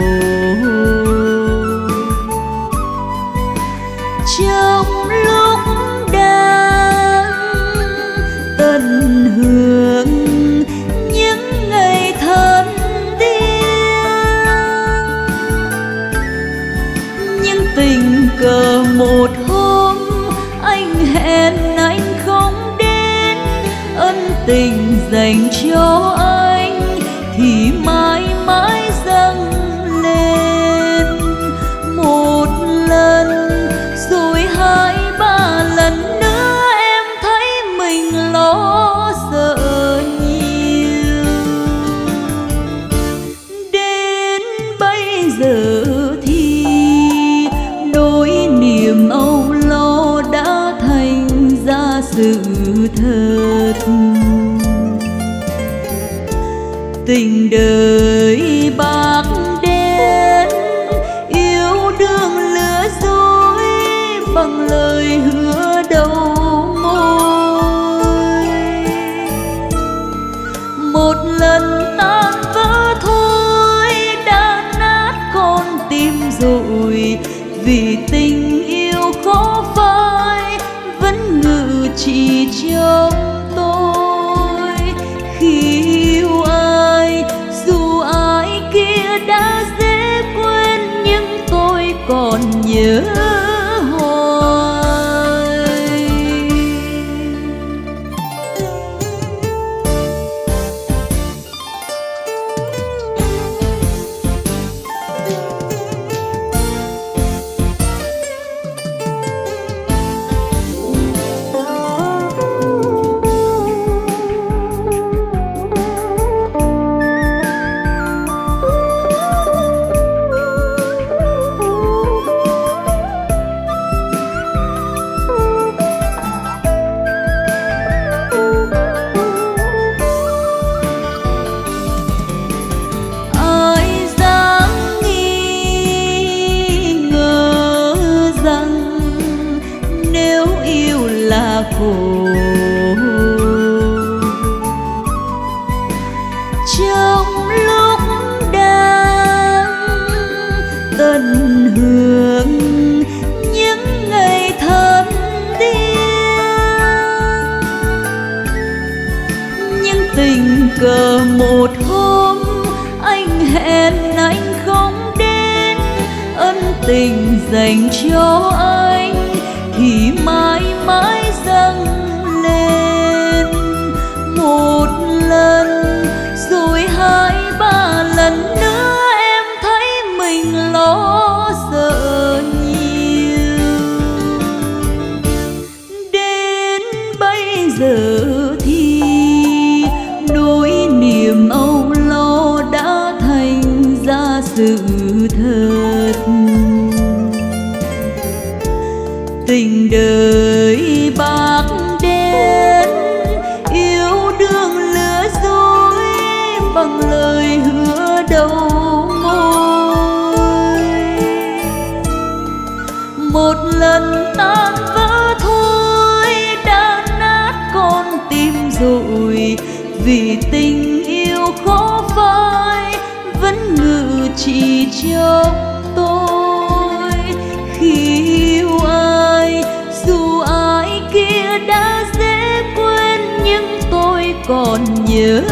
trong lúc đang tận hưởng những ngày thân điên, nhưng tình cờ một hôm anh hẹn anh không đến, ân tình dành cho anh thì mãi mãi dâng lên. Một lần rồi hai ba lần nữa em thấy mình lo sợ nhiều. Đến bây giờ thì nỗi niềm âu lo đã thành ra sự thật. Tình đời bạc đen yêu đương lừa dối bằng lời hứa đầu môi. Một lần tan vỡ thôi đã nát con tim rồi, vì tình yêu khó phai vẫn ngự trị trong tôi. Khi yêu ai dù ai kia đã dễ quên, nhưng tôi còn nhớ tình dành cho anh thì mãi mãi dâng lên. Một lần rồi hai ba lần nữa em thấy mình lo sợ nhiều. Đến bây giờ thì nỗi niềm âu lo đã thành ra sự thật. Tình đời bạc đen yêu đương lừa dối bằng lời hứa đầu môi. Một lần tan vỡ thôi đã nát con tim rồi, vì tình yêu khó phai vẫn ngự trị trong tôi. Khi yêu ai dù ai kia đã dễ quên nhưng tôi còn nhớ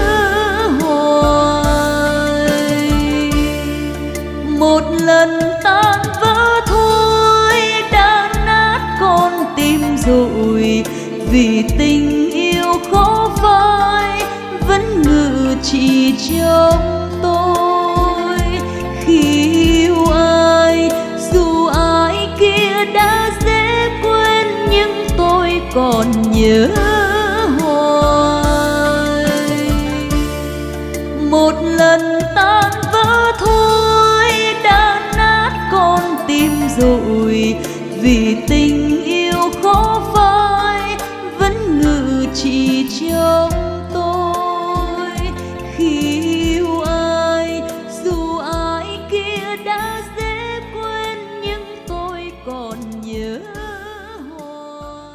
hoài. Một lần tan vỡ thôi đã nát con tim rồi, vì tình yêu khó phai vẫn ngự trị trong tôi. Khi yêu ai dù ai kia đã dễ quên nhưng tôi còn nhớ hoài. Một lần tan vỡ thôi đã nát con tim rồi, vì tình yêu khó phai vẫn ngự trị trong tôi. Khi yêu ai dù ai kia đã dễ quên nhưng tôi còn nhớ hoài.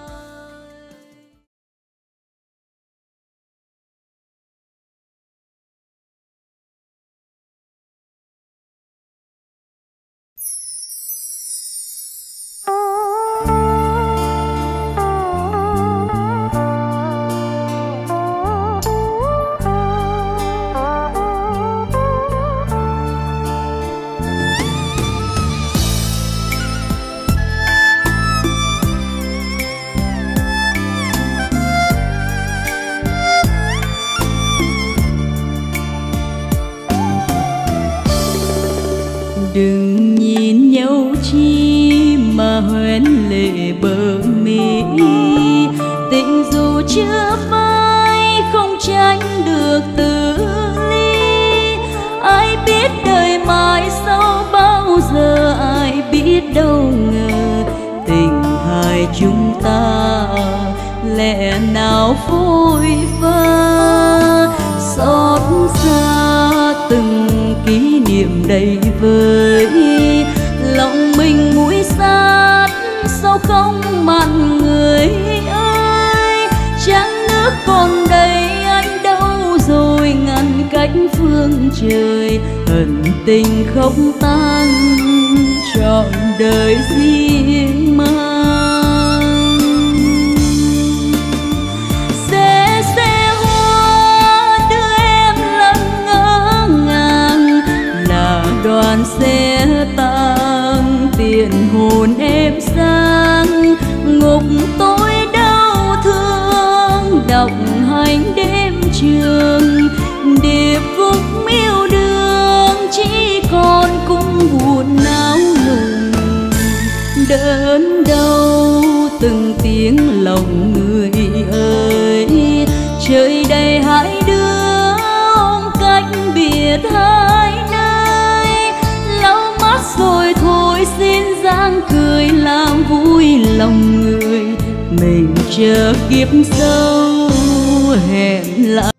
Đừng nhìn nhau chi mà hoen lệ bờ mi, tình dù chưa phai không tránh được từ ly. Ai biết đời mai sau bao giờ, ai biết đâu ngờ tình hai chúng ta lẽ nào phôi pha. Xót xa từng kỷ niệm đầy vơi, lòng mình mũi sát sao không mặn người ơi. Trăng nước còn đây anh đâu rồi, ngăn cách phương trời hận tình không tan trọn đời riêng mang. Xe xe hoa đưa em lần ngỡ ngàng, là đoàn xe tang tiền hồn em sang. Ngục tôi đau thương đọc hành đêm trường, điệp khúc miêu đường chỉ còn cung buồn náo nùng. Đớn đau từng tiếng lòng người ơi, trời đầy hai đứa ôm cách biệt hai nơi. Lau mắt rồi thôi xin giang cười làm vui lòng người, mình chờ kiếp sau hẹn lại.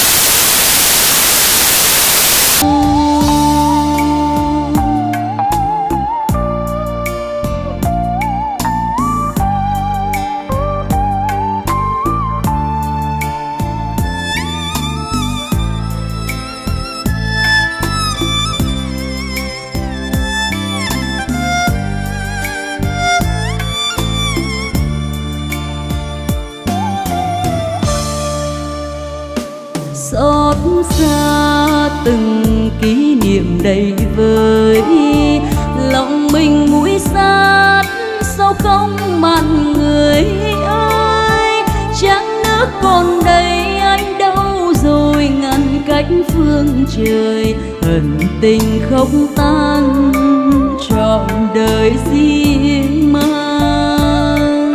Xót xa từng kỷ niệm đầy vơi, lòng mình mũi sát sao không mặn người ơi, trăng nước còn đây anh đâu rồi ngăn cách phương trời, ẩn tình không tan trọn đời riêng mang.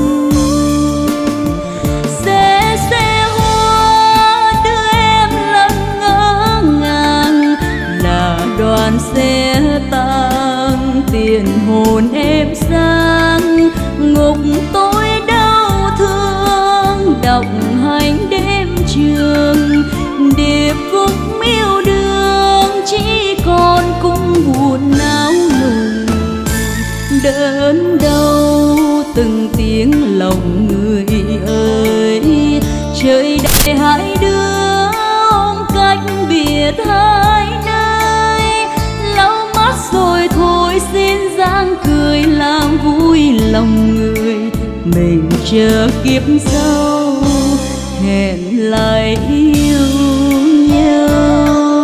Xe xe hoa đưa em lần ngỡ ngàng, là đoàn xe tang tiền hồn em sang, ngục tôi đau thương độc hành đêm trường, điệp khúc miêu đường chỉ còn cung buồn náo nùng. Đớn đau từng tiếng lòng người ơi, trời đầy hai đứa ôm cách biệt hai nơi, lau mắt rồi thôi xin giang cười làm vui lòng người, mình chờ kiếp sau hẹn lại yêu nhau.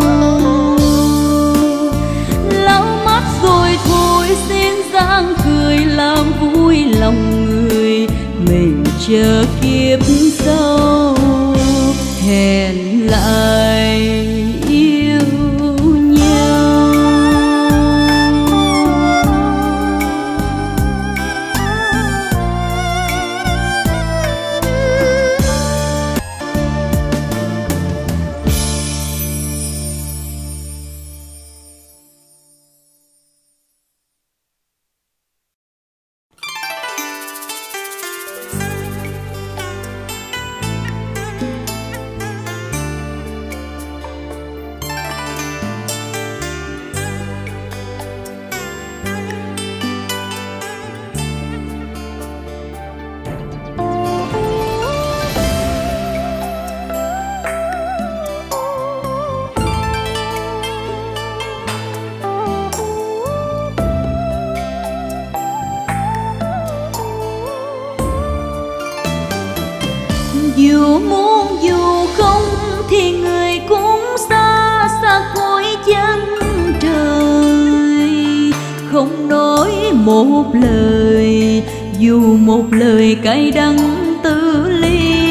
Lau mắt rồi thôi xin giang cười làm vui lòng người, mình chờ kiếp sau hẹn lại yêu nhau. Dù muốn dù không thì người cũng xa xa cõi chân trời, không nói một lời dù một lời cay đắng tư ly,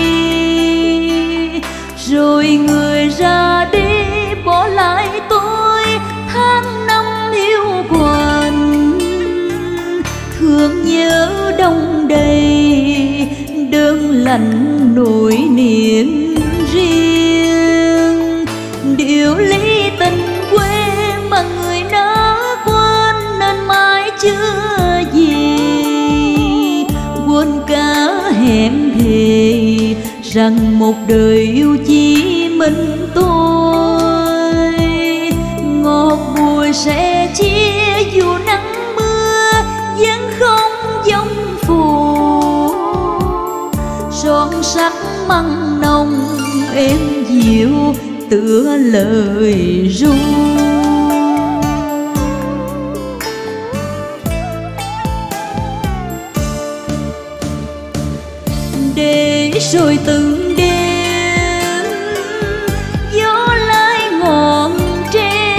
rồi người ra đi bỏ lại tôi tháng năm hiu quạnh, thương nhớ đông đầy đơn lạnh nỗi niềm riêng. Điều lý tình quê mà người đã quên nên mãi chưa gì, quên cả hẹn thề rằng một đời yêu chỉ mình tôi, ngọt bùi sẽ chia dù nắng mưa vẫn không giống phù, son sắc măng nồng êm dịu tựa lời ru. Để rồi từng đêm gió lái ngọn tre,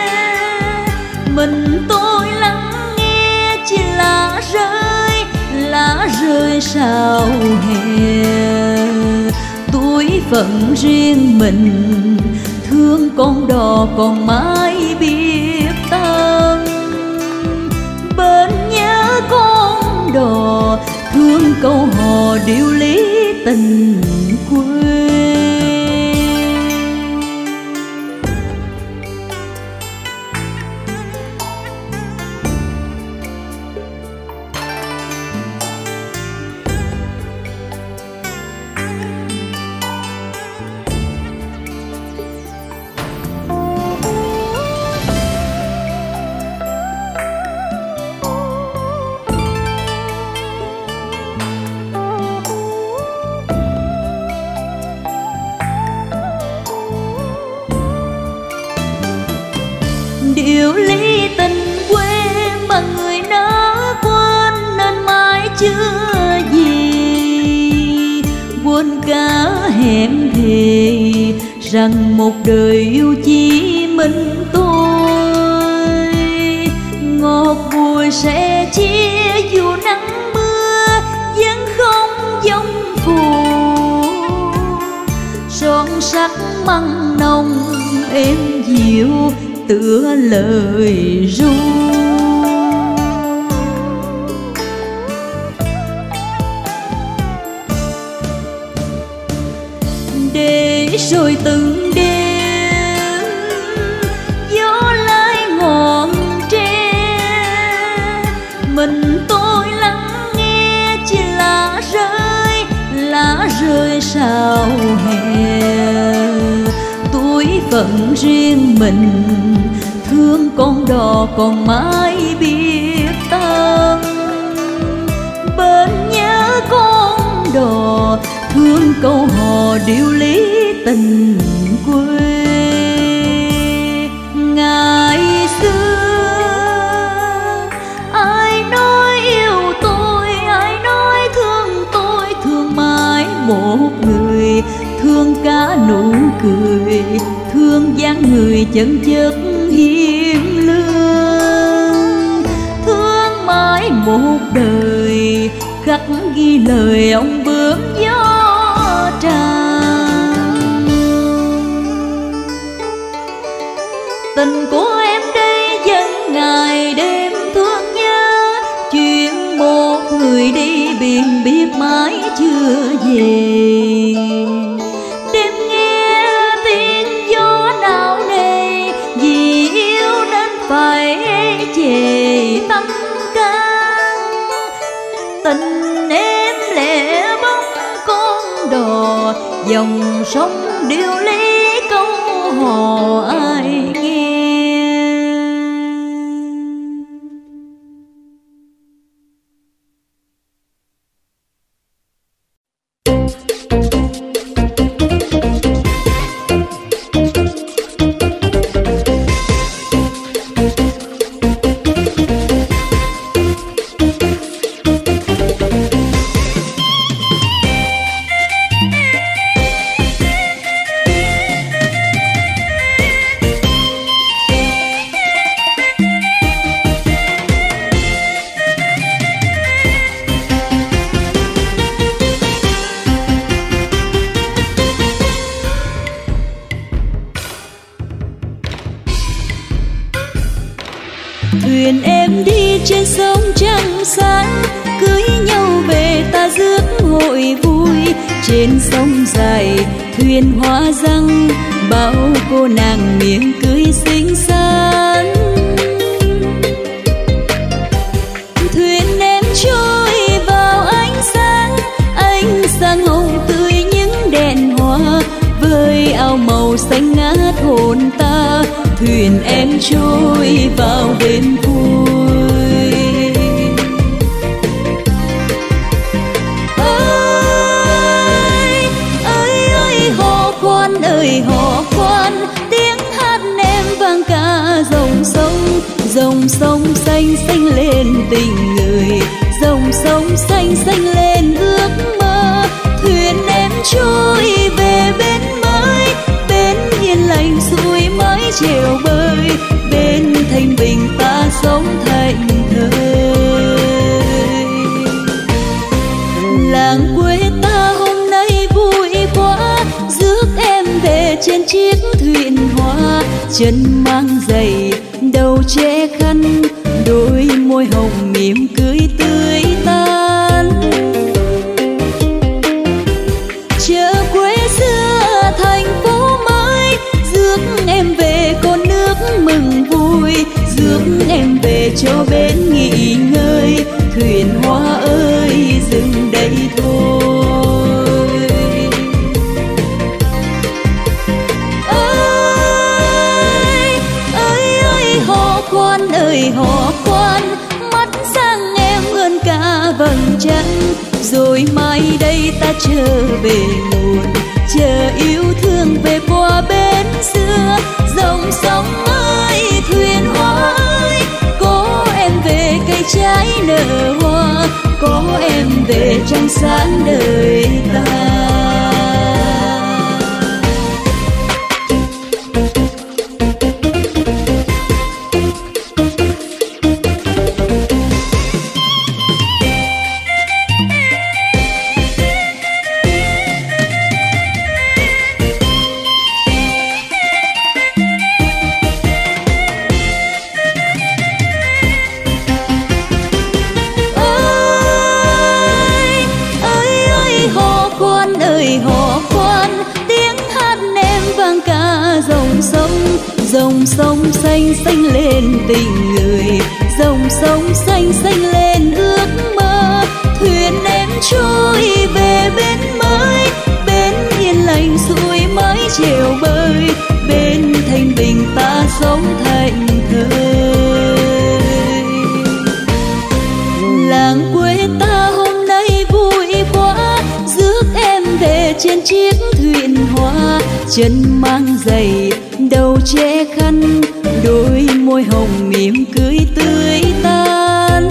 mình tôi lắng nghe chỉ lá rơi lá rơi sao hè, tuổi phận riêng mình thương con đò còn mãi biết tan, bên nhớ con đò thương câu hò điệu lý tình quê. Điều lý tình quê mà người đã quên nên mãi chưa gì, quên cả hẹn thề rằng một đời yêu chỉ mình tôi, ngọt bùi sẽ chia dù nắng mưa vẫn không giông phù. Son sắc măng nồng êm dịu tựa lời ru. Để rồi từng đêm gió lái ngọn tre, mình tôi lắng nghe chỉ lá rơi, lá rơi sao hè. Tuổi phận riêng mình thương con đò còn mãi biết tâm. Bên nhớ con đò thương câu hò điệu lý tình quê. Ngày xưa ai nói yêu tôi, ai nói thương tôi, thương mãi một người, thương cả nụ cười, thương dáng người chân chất hiền lương. Thương mãi một đời khắc ghi lời ông bướm gió tràn. Tình của em đây vẫn ngày đêm thương nhớ, chuyện một người đi biển biết mãi chưa về. Đêm nghe tiếng gió não nề, vì yêu nên phải chề tâm can. Tình em lẻ bóng con đò, dòng sông điệu lý câu hò ai nghe. Thuyền em đi trên sông trăng sáng, cưới nhau về ta rước hội vui. Trên sông dài thuyền hoa răng, bao cô nàng miệng cười xinh xắn. Thuyền em trôi vào ánh sáng, ánh sáng hồng tươi những đèn hoa, với áo màu xanh ngát hồn ta. Thuyền em trôi vào đêm vui. Ơi ơi ơi hò khoan ơi hò khoan, tiếng hát em vang cả dòng sông. Dòng sông xanh xanh lên tình người, dòng sông xanh xanh lên ước mơ. Thuyền em trôi về bên mới, bên yên lành xuôi mãi chiều bơi. Bên thanh bình ta sống thành thơi. Làng quê ta hôm nay vui quá, rước em về trên chiếc thuyền hoa. Chân mang giày đầu che khăn, đôi môi hồng mỉm cười tươi tắn. Chợ quê xưa thành phố mới, rước em về con nước mừng vui. Rước em về cho bên nghỉ ngơi, thuyền hoa ơi dừng đây thôi. Ơi ơi ơi hò khoan ơi hò khoan, mắt sang em hơn cả vầng trăng. Rồi mai đây ta trở về nguồn, chờ yêu thương về qua bên xưa. Dòng sông ơi thuyền hoa ơi, có em về cây trái nở hoa, có em về trăng sáng đời ta. sông xanh xanh lên ước mơ. Thuyền em trôi về bên mới, bên yên lành xuôi mái chèo bơi, bên thanh bình ta sống thành thơi. Làng quê ta hôm nay vui quá, rước em về trên chiếc thuyền hoa. Chân mang giày, đầu che khăn, đôi môi hồng mỉm cười tươi tắn.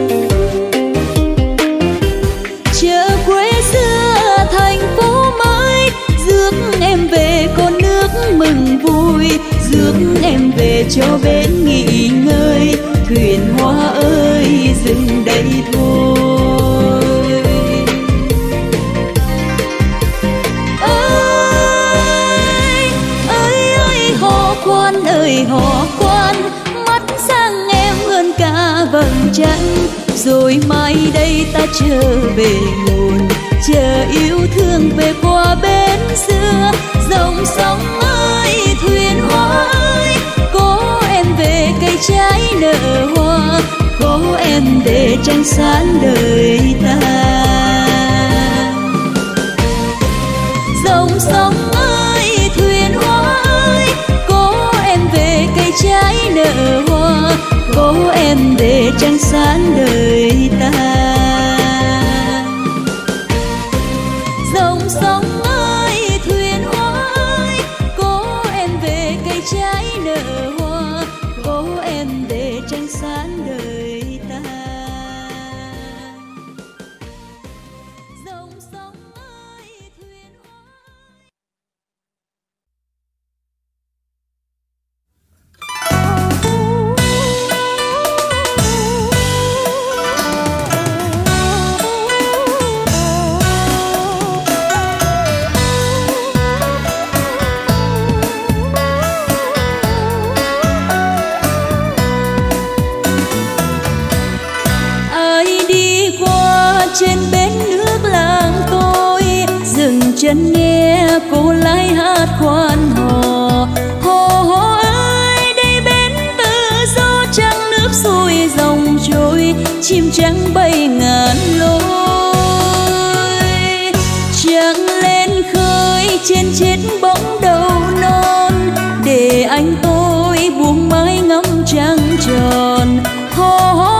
Chợ quê xưa thành phố mới, rước em về con nước mừng vui, rước em về cho bến nghỉ ngơi. Thuyền hoa ơi dừng đây thôi. Ơi ơi ơi hò quan ơi hò quan, mắt sang em hơn cả vầng trăng. Rồi mai đây ta trở về nguồn, chờ yêu thương về qua bến xưa. Dòng sông ơi thuyền hoa ơi, có em về cây trái nở hoa, có em để trăng sáng đời ta. Dòng sông ơi thuyền hoa ơi, có em về cây trái nở hoa, có em để trăng sáng đời ta. Dòng sông ơi thuyền hoa ơi, có em về cây trái nở hoa, có em để trăng sáng đời ta. Dòng sông ơi thuyền hoa. Trên bến nước làng tôi dừng chân nghe cô lái hát khoan hò. Hò hò ơi đây bến tự do, trăng nước xuôi dòng trôi, chim trắng bay ngàn lối. Trăng lên khơi trên chiếc bóng đầu non, để anh tôi buông mái ngắm trăng tròn. Hò hò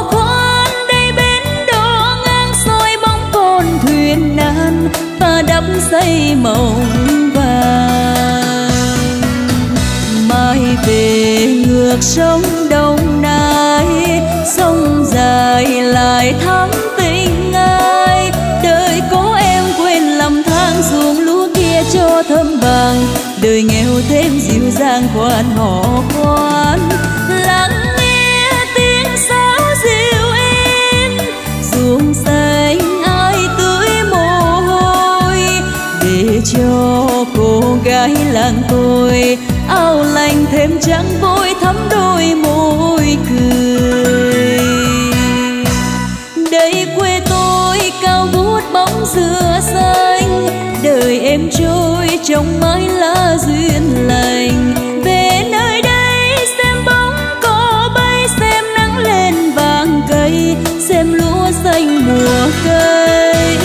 thuyền nan ta đắp xây mộng vàng. Mai về ngược sông Đông Nai, sông dài lại thắm tình ai. Đời có em quên lầm than ruộng lúa kia cho thơm vàng, đời nghèo thêm dịu dàng khoan hò khoan. Lắng nghe tiếng sáo dịu êm, ruộng xanh để cho cô gái làng tôi áo lành thêm trắng vội thắm đôi môi cười. Đây quê tôi cao vút bóng dừa xanh, đời em trôi trong mái lá duyên lành. Về nơi đây xem bóng cỏ bay, xem nắng lên vàng cây, xem lúa xanh mùa cây.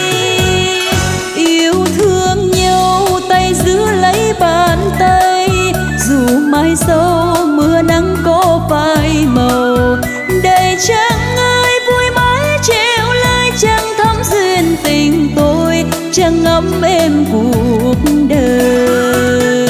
Giữ lấy bàn tay dù mai sâu mưa nắng có phai màu. Đời trăng ơi vui mãi treo lơi, trăng thắm duyên tình tôi, trăng ấm êm cuộc đời.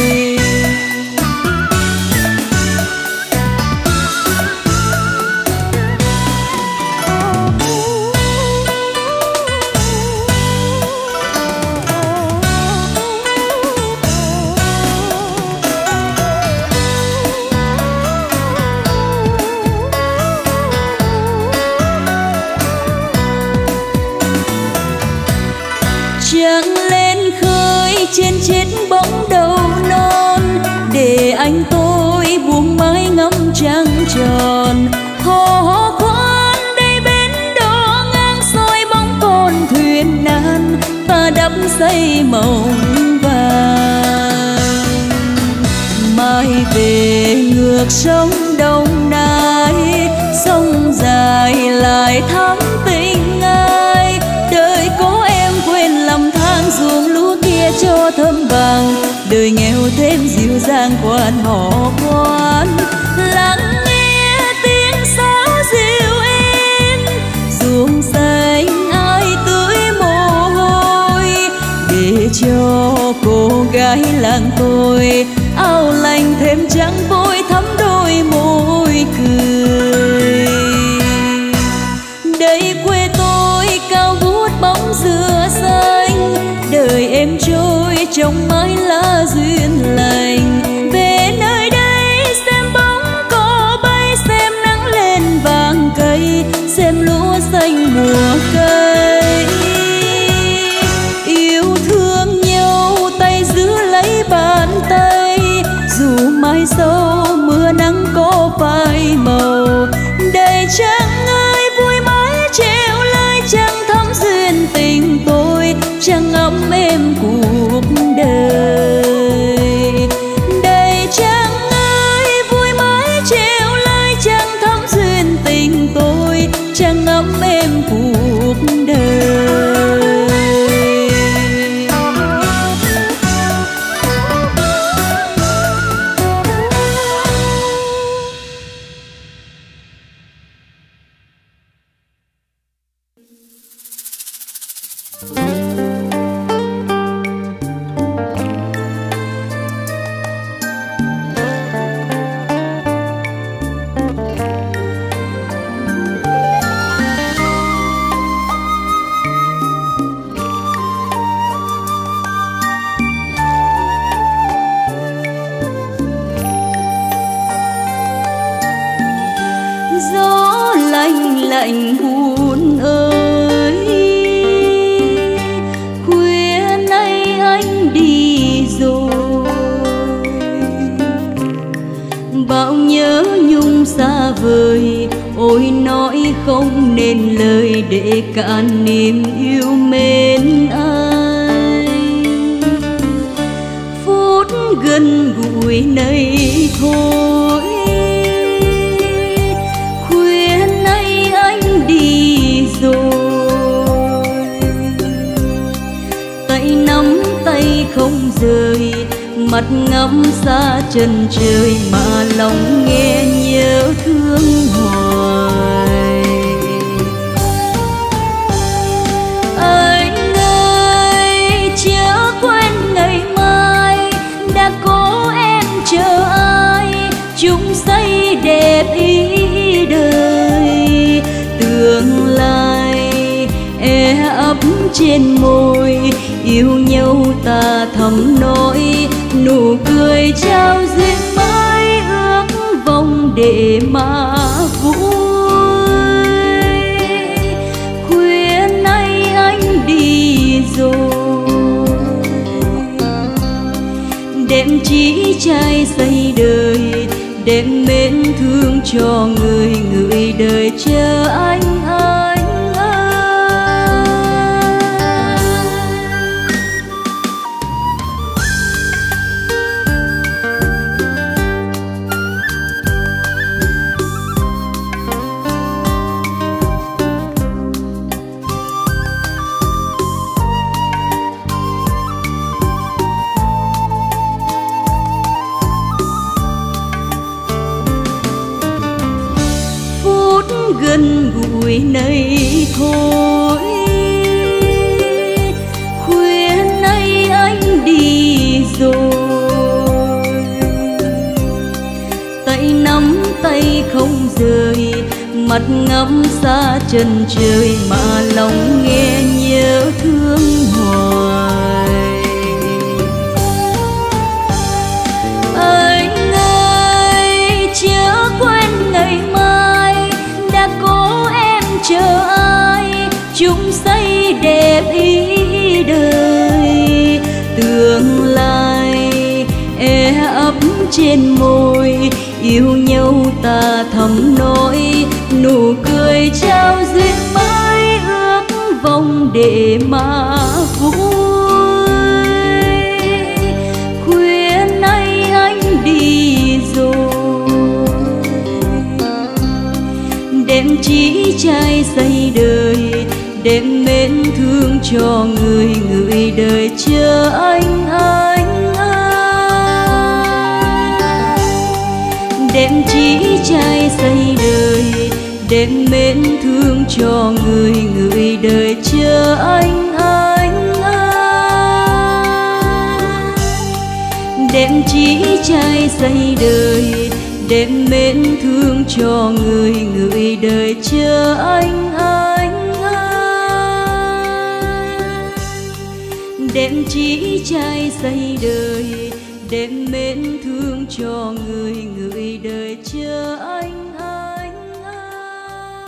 Trăng lên khơi trên chiếc bóng đầu non, để anh tôi buông mái ngắm trăng tròn. Hò hò khoan đây bến đò ngang soi bóng con thuyền nan ta đắp xây mộng vàng. Mai về ngược sông Đông Nai, sông hò khoan, lắng nghe tiếng sáo dịu êm, ruộng xanh ai tưới mồ hôi, để cho cô gái làng tôi áo lành thêm trắng vội thắm đôi môi cười. Đây quê tôi cao vút bóng dừa xanh, đời em trôi trong mái lá duyên lành. Về nơi đây xem bóng cỏ bay, xem nắng lên vàng cây, xem lúa xanh mùa cây. Yêu thương nhau tay giữ lấy bàn tay, dù mai sau mưa nắng có phai màu. Đời trăng ơi vui mãi treo lơi, trăng thắm duyên tình tôi, trăng ấm êm cuộc đời. Đời trăng ơi vui mãi treo lơi, trăng thắm duyên tình tôi, trăng ấm êm cuộc đời. Gió lạnh lạnh buồn ơi, khuya nay anh đi rồi. Bao nhớ nhung xa vời, ôi nói không nên lời để cạn niềm yêu mến anh. Phút gần gũi này thôi, đi rồi. Tay nắm tay không rời, mắt ngắm xa chân trời mà lòng nghe nhớ thương hoài. Anh ơi chớ quên ngày mai, đã có em chờ ai, chung xây đẹp ý đời. Tương lai e ấp trên môi, yêu nhau ta thầm nói, nụ cười trao duyên mãi ước vọng để mà vui. Khuya nay anh đi rồi, đêm chỉ trai xây đời, đêm mến thương cho người, người đời chờ anh anh gần gũi này thôi. Khuya nay anh đi rồi, tay nắm tay không rời, mắt ngắm xa chân trời mà lòng nghe nhớ thương hoài. Anh ơi chớ quên ngày mai, đã có em chờ ai, chung xây đẹp ý đời. Tương lai e ấp trên môi, yêu nhau ta thầm nói, nụ cười trao duyên mãi ước vọng để mà vui. Khuya nay anh đi rồi, đêm chỉ trai xây đời, đêm mến thương cho người, người đời chờ anh anh anh. đem chí trai xây đời, đem mến thương cho người, người đời chờ anh anh anh. Đem chí trai xây đời, đem mến thương cho người, người đời chờ anh anh anh. Đem chí trai xây đời, đem mến thương cho người, người đời chờ anh anh anh.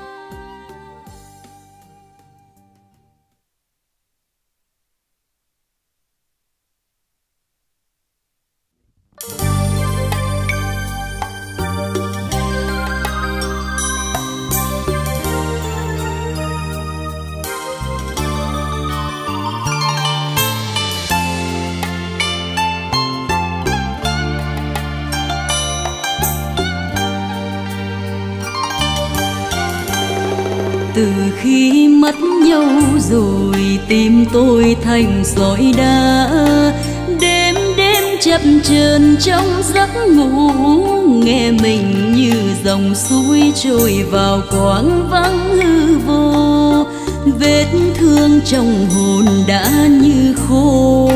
Từ khi mất nhau rồi tim tôi thành sỏi đá, đêm đêm chập chờn trong giấc ngủ, nghe mình như dòng suối trôi vào quãng vắng hư vô, vết thương trong hồn đã như khô.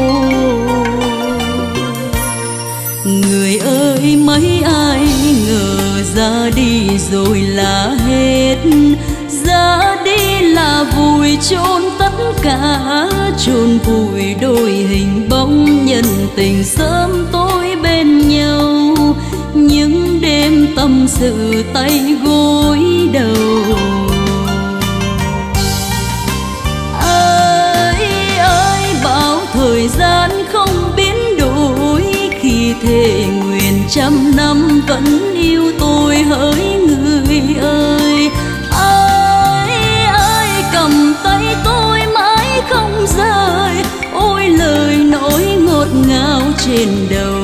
Người ơi mấy ai ngờ ra đi rồi là hết, ra đi là vùi chôn tất cả, chôn vùi đôi hình bóng nhân tình sớm tối bên nhau, những đêm tâm sự tay gối đầu. Ơi ơi bao thời gian không biến đổi, khi thề nguyện trăm năm vẫn yêu tôi hỡi người ơi. Cầm tay tôi mãi không rời, ôi lời nói ngọt ngào trên đầu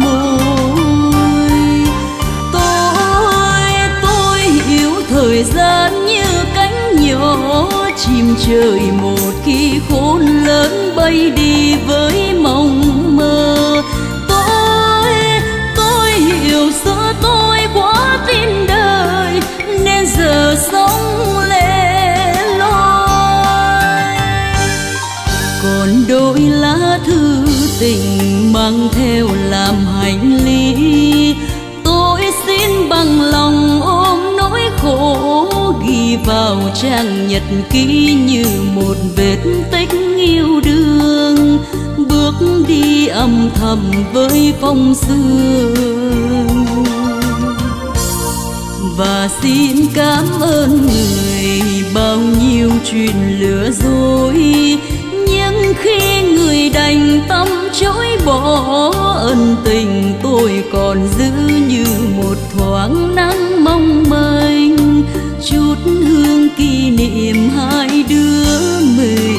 môi. Tôi, tôi hiểu thời gian như cánh nhỏ chim trời, một khi khôn lớn bay đi với mộng mơ. Tôi, tôi hiểu xưa tôi quá tin đời, nên giờ sống lên đôi lá thư tình mang theo làm hành lý. Tôi xin bằng lòng ôm nỗi khổ, ghi vào trang nhật ký như một vết tích yêu đương, bước đi âm thầm với phong sương. Và xin cảm ơn người bao nhiêu chuyện lừa dối, nhưng khi người đành tâm chối bỏ, ân tình tôi còn giữ như một thoáng nắng mong manh, chút hương kỷ niệm hai đứa mình.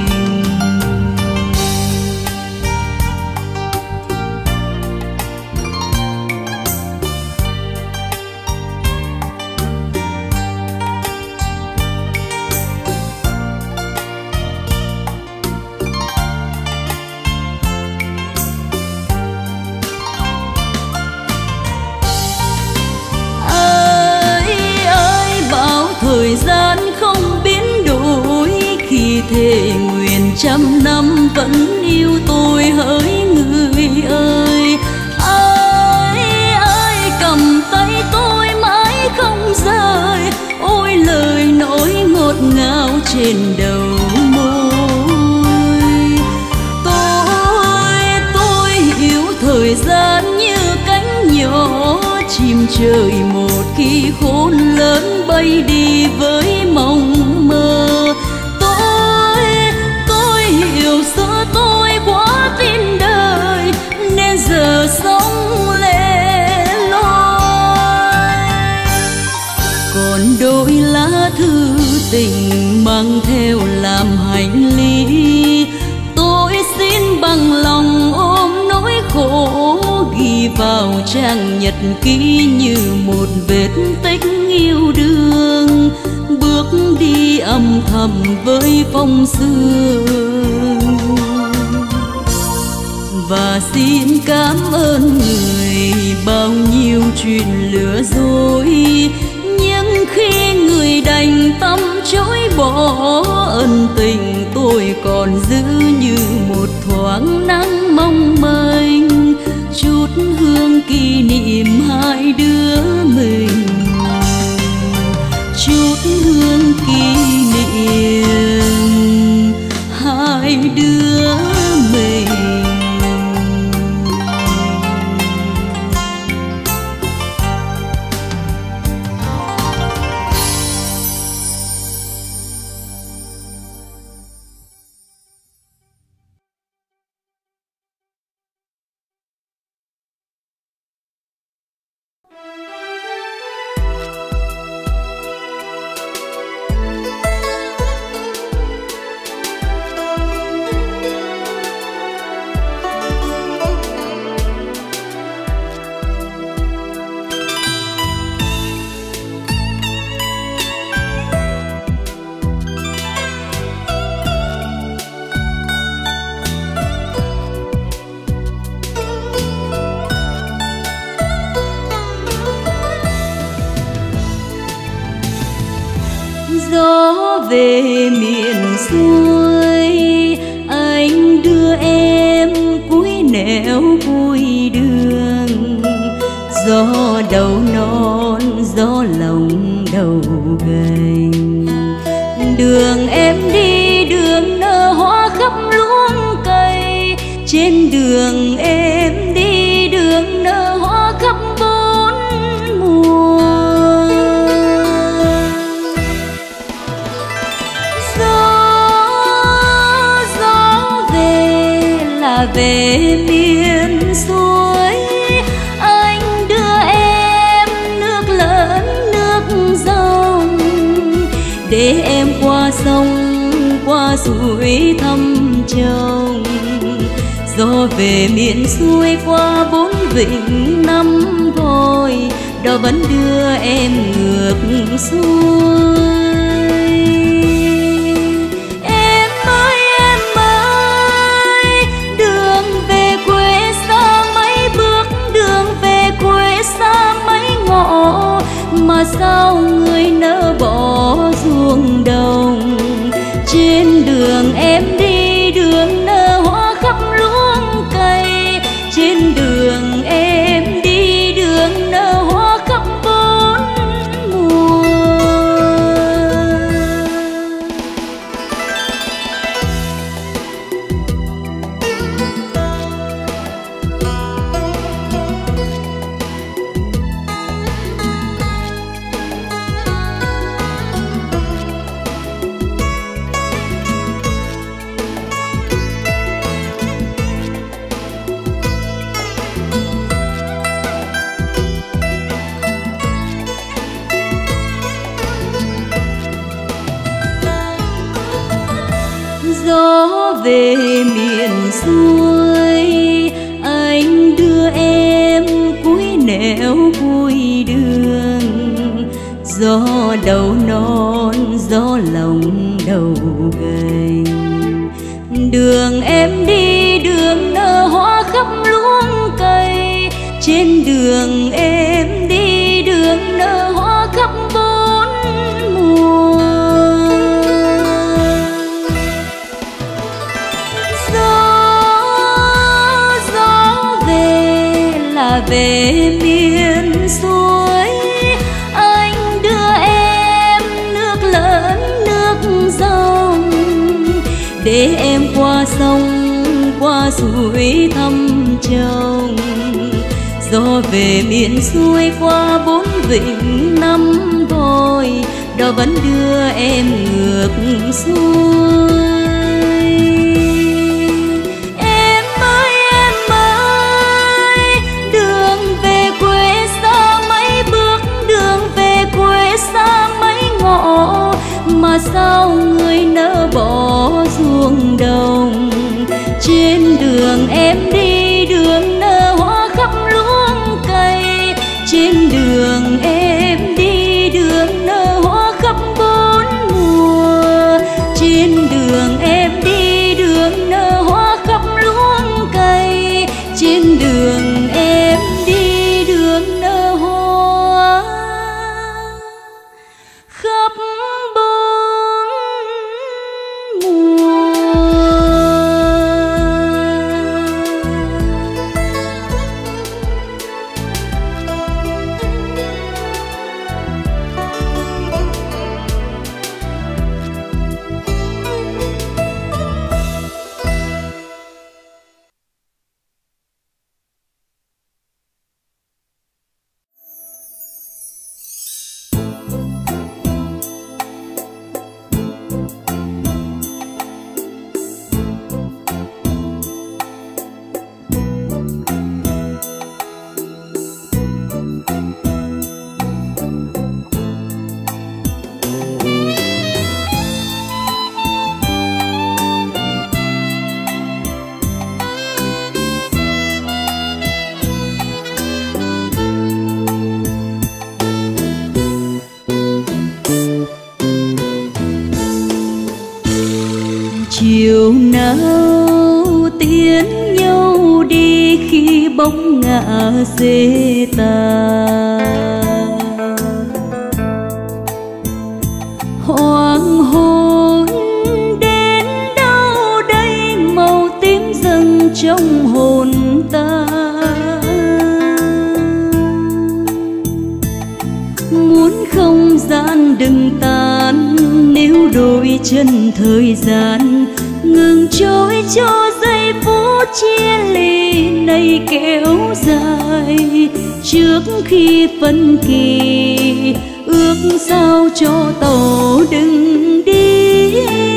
Thời gian không biến đổi, khi thề nguyện trăm năm vẫn yêu tôi hỡi người ơi. Ai ai cầm tay tôi mãi không rời, ôi lời nói ngọt ngào trên đầu môi. Tôi, tôi hiểu thời gian như cánh nhỏ chim trời, một khi khôn lớn bay đi với mộng mơ. Tôi, tôi hiểu xưa tôi quá tin đời, nên giờ sống lẻ loi. Còn đôi lá thư tình mang theo làm hành lý, tôi xin bằng lòng ôm nỗi khổ, ghi vào trang nhật ký như một vết tích yêu đương, bước đi âm thầm với phong sương. và xin cảm ơn người bao nhiêu chuyện lừa dối. Nhưng khi người đành tâm chối bỏ ân tình, tôi còn giữ như một thoáng nắng mong manh, chút hương kỷ niệm hai đứa mình, chút hương kỷ niệm hai đứa mình. Gió về miền xuôi, anh đưa em cuối nẻo cuối đường. Gió đầu non, gió lòng đầu gành. Đường em đi đường nở hoa khắp luống cây. Trên đường em đi đường nở hoa khắp bốn mùa. Về miền suối, anh đưa em nước lớn nước dòng, để em qua sông qua suối thăm chồng. Gió về miền xuôi qua bốn vịnh năm vòi, đó vẫn đưa em ngược xuôi. Mà sao người nỡ bỏ ruộng đồng. Trên đường em đi đường nở hoa khắp luống cây. Trên đường em đi đường nở hoa khắp bốn mùa. Gió về miền xuôi, anh đưa em cuối nẻo cuối đường. Gió đầu non, gió lòng đầu gành. Đường em đi đường nở hoa khắp luống cây. Trên đường em đi đường nở hoa khắp bốn mùa. Về miền suối, anh đưa em nước lớn nước dòng, để em qua sông qua suối thăm chồng. Gió về miền xuôi qua bốn vịnh năm vòi, đó vẫn đưa em ngược xuôi. Mà sao người nỡ bỏ ruộng đồng. Trên đường em đi đường nở hoa khắp luống cây. Trên đường em đi đường nở hoa khắp bốn mùa. Trên đường chiều nào tiễn nhau đi khi bóng ngả xê tàn. Hoàng hôn đến đâu đây, màu tím dâng trong hồn ta. Muốn không gian đừng tan, nếu đôi chân thời gian ngừng trôi cho giây phút chia ly này kéo dài. Trước khi phân kỳ ước sao cho tàu đừng đi.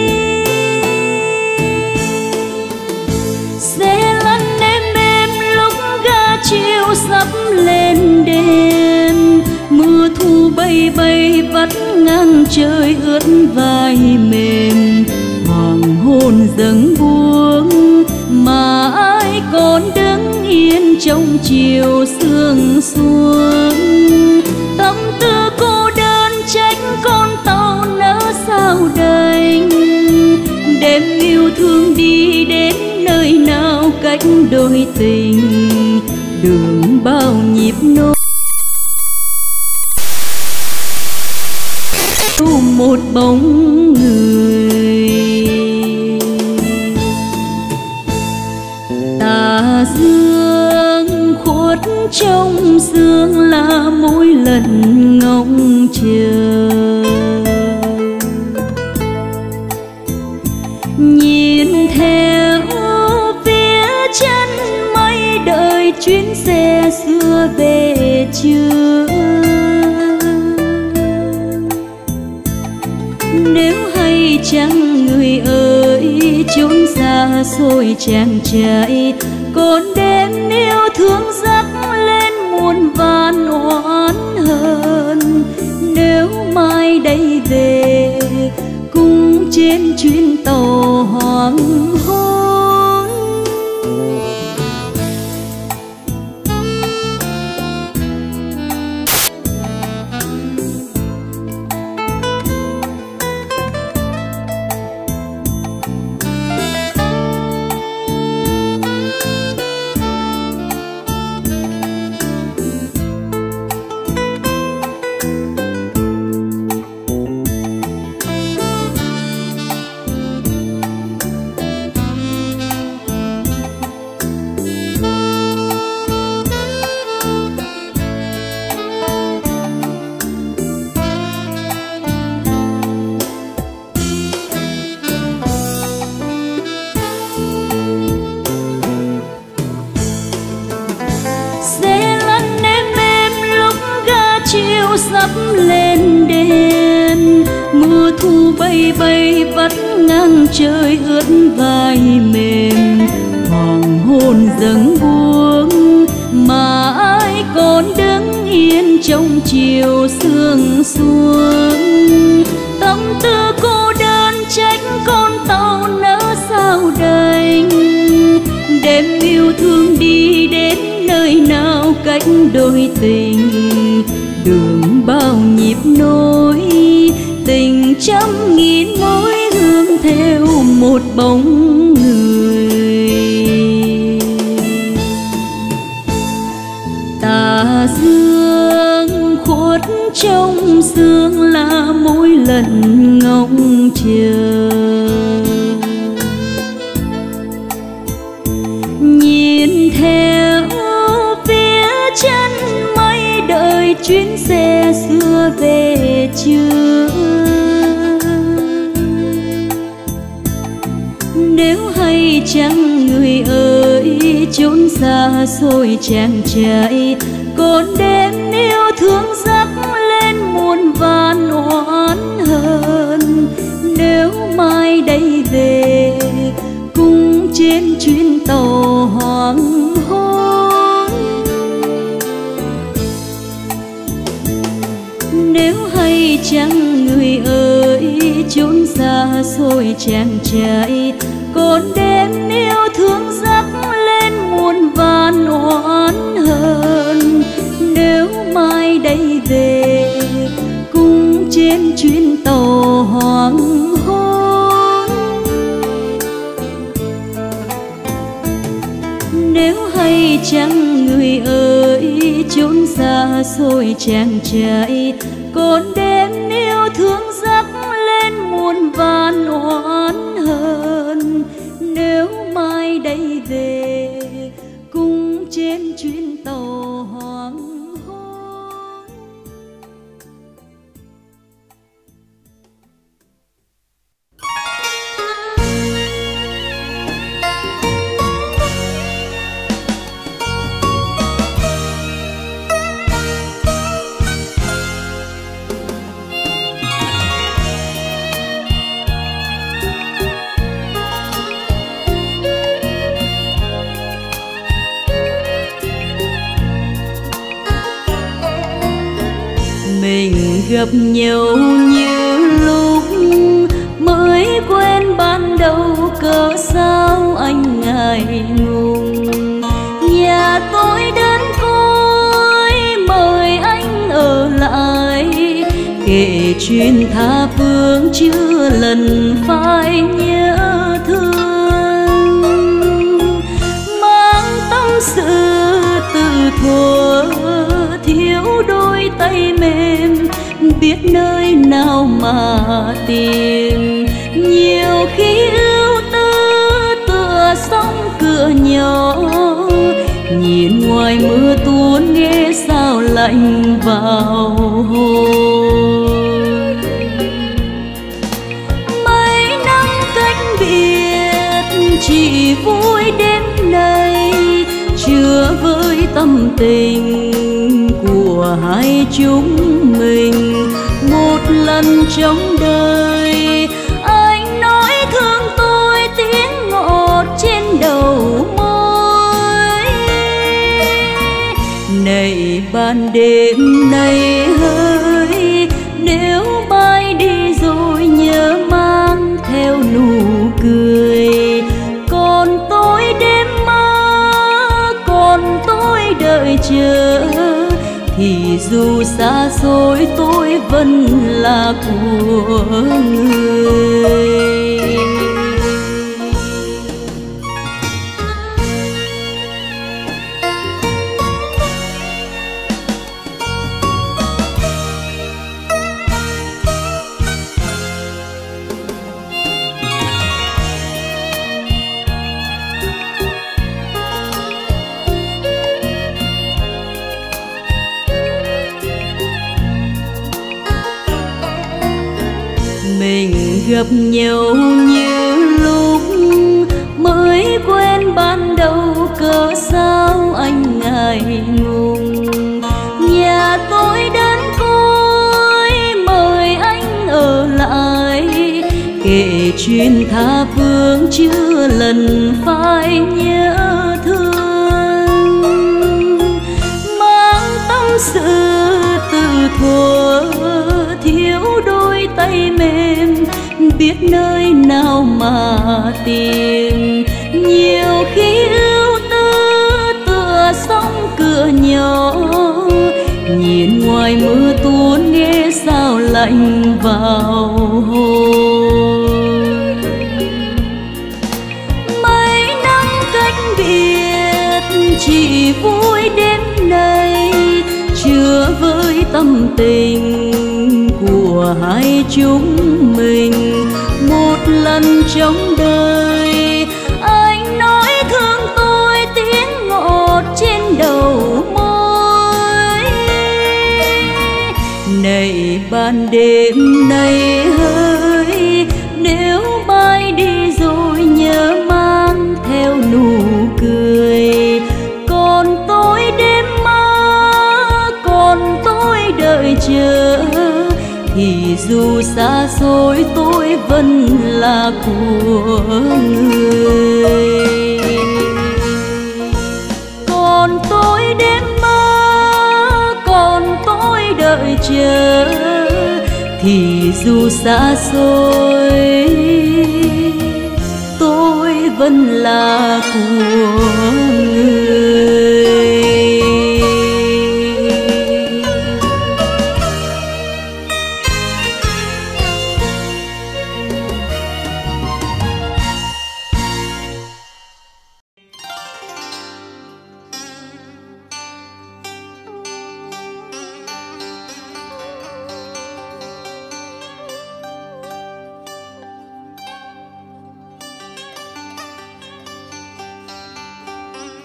Xe lăn êm êm lúc ga chiều sắp lên đèn. Mưa thu bay bay vắt ngang trời ướt vai mềm. Hoàng hôn dâng buông mà ai còn đứng yên trong chiều sương xuống. Tâm tư cô đơn trách con tàu nỡ sao đành. Đêm yêu thương đi đến nơi nào cách đôi tình. Đường bao nhịp nối một bóng người. Tà dương khuất trong sương là mỗi lần ngóng chờ. Nhìn theo phía chân mây đợi chuyến xe xưa về chưa. Nếu hay chăng người ơi chốn xa xôi chàng trai, còn đêm yêu thương dắt lên muôn vàn oán hờn. Nếu mai đây về cùng trên chuyến tàu hoàng hôn. Sắp lên đèn, mưa thu bay bay vắt ngang trời ướt vai mềm. Hoàng hôn dâng buông mà ai còn đứng yên trong chiều sương xuống. Tâm tư cô đơn trách con tàu nỡ sao đành. Đêm yêu thương đi đến nơi nào cách đôi tình. Đường bao nhịp nối tình trăm nghìn mối hương theo một bóng người. Tà dương khuất trong sương là mỗi lần ngóng chờ. Nhìn theo phía chân mây đợi chuyến xe xưa về chưa. Nếu hay chăng người ơi chốn xa xôi chàng trai, còn đêm yêu thương dắt lên muôn vàn oán hờn. Nếu mai đây về cùng trên chuyến tàu hoàng hôn. Nếu hay chăng người ơi chốn xa xôi chàng trai, còn đêm yêu thương dắt lên muôn vàn oán hờn. Nếu mai đây về cùng trên chuyến tàu hoàng hôn. chăng người ơi, chốn xa xôi trang trại, còn đêm yêu thương dắt lên muôn vàn oán hờn. Nếu mai đây về cùng trên chuyến tàu hoàng hôn. Mình gặp nhau như lúc mới quen ban đầu, cớ sao anh ngại ngùng. Nhà tôi đến côi mời anh ở lại, kể chuyện tha phương chưa lần phai nhớ thương. Mang tâm sự từ thuở thiếu đôi tay mềm, biết nơi nào mà tìm. Nhiều khi ưu tư tựa sóng cửa nhỏ, nhìn ngoài mưa tuôn nghe sao lạnh vào hồn. Mấy năm cách biệt chỉ vui đêm nay, chứa với tâm tình của hai chúng mình. Một lần trong đời anh nói thương tôi tiếng ngọt trên đầu môi. Này ban đêm nay hỡi, nếu mai đi rồi nhớ mang theo nụ cười. Còn tôi đêm mơ, còn tôi đợi chờ, thì dù xa xôi tôi vẫn là của người. Mình gặp nhau như lúc mới quen ban đầu, cớ sao anh ngại ngùng. Nhà tôi đến côi mời anh ở lại, kể chuyện tha phương chưa lần phai nhớ thương. Mang tâm sự từ thuở thiếu đôi tay mềm, biết nơi nào mà tìm. Nhiều khi ưu tư tựa sóng cửa nhỏ, nhìn ngoài mưa tuôn nghe sao lạnh vào hồn. Mấy năm cách biệt chỉ vui đêm nay, chứa với tâm tình của hai chúng mình. Một lần trong đời anh nói thương tôi tiếng ngọt trên đầu môi. Này ban đêm nay hỡi, nếu mai đi rồi nhớ mang theo nụ cười. Còn tôi đêm mơ, còn tôi đợi chờ, thì dù xa xôi tôi vẫn là của người. Còn tôi đêm mơ, còn tôi đợi chờ, thì dù xa xôi tôi vẫn là của người.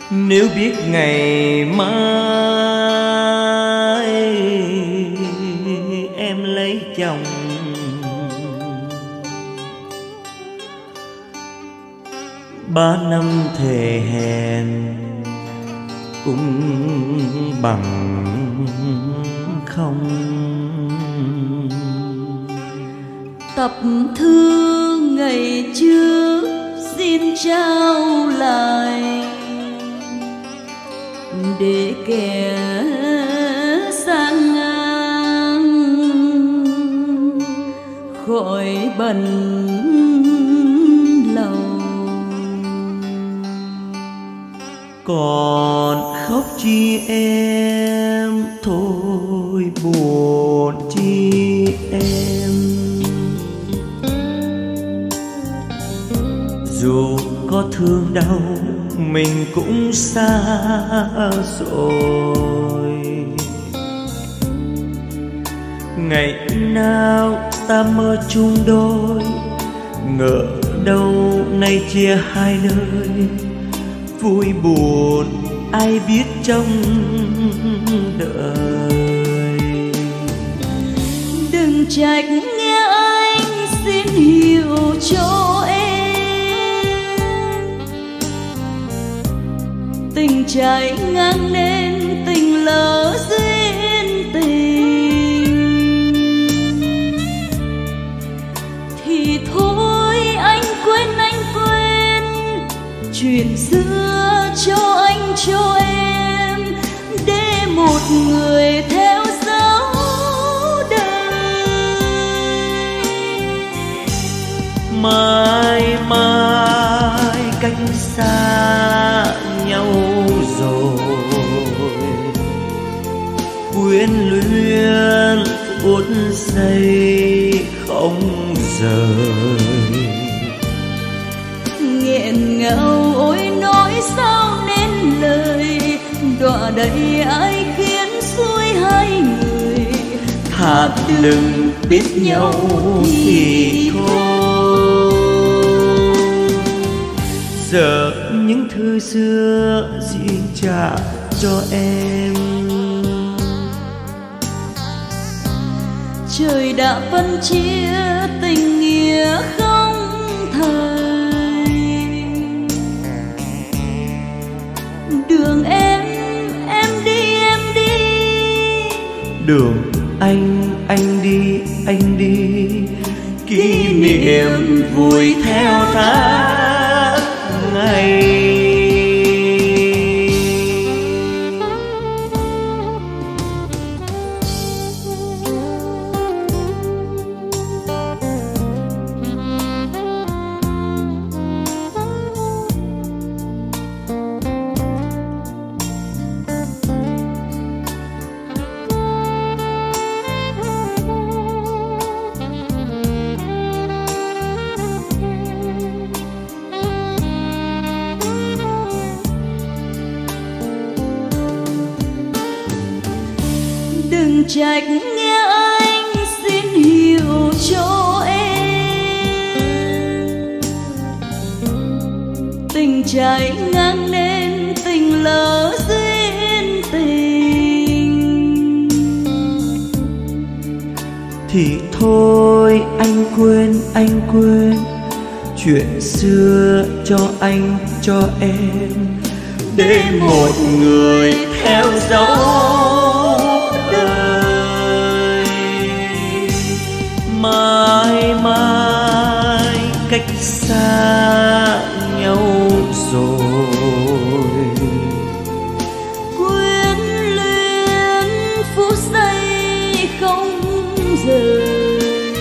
Nếu biết ngày mai em lấy chồng, ba năm thề hẹn cũng bằng không. Tập thư ngày trước xin trao lại, để kẻ sang ngang khỏi bần lòng. Còn khóc chi em, thôi buồn chi em. Dù có thương đau mình cũng xa rồi. Ngày nào ta mơ chung đôi, ngỡ đâu nay chia hai nơi. Vui buồn ai biết trong đời. Đừng trách nghe anh xin hiểu cho em, tình trái ngang nên tình lỡ duyên tình. Thì thôi anh quên, anh quên chuyện xưa cho anh cho em, để một người theo dấu đời. Mãi mãi cách xa nhau rồi, quyến luyến phút giây không rời. Nghẹn ngào ôi nói sao nên lời, đọa đầy ai khiến xuôi hai người. Thà đừng biết nhau thì thôi. Giờ những thư xưa xin trả cho em. Trời đã phân chia tình nghĩa không thời. Đường em, em đi, em đi. Đường anh, anh đi, anh đi. Kỷ niệm vui theo tháng ngày. Đừng trách nghe anh xin hiểu cho em, tình trái ngang nên tình lỡ duyên tình. Thì thôi anh quên, anh quên chuyện xưa cho anh cho em, để một người theo dấu đời. Mãi mãi cách xa nhau rồi, quyến luyến phút giây không rời.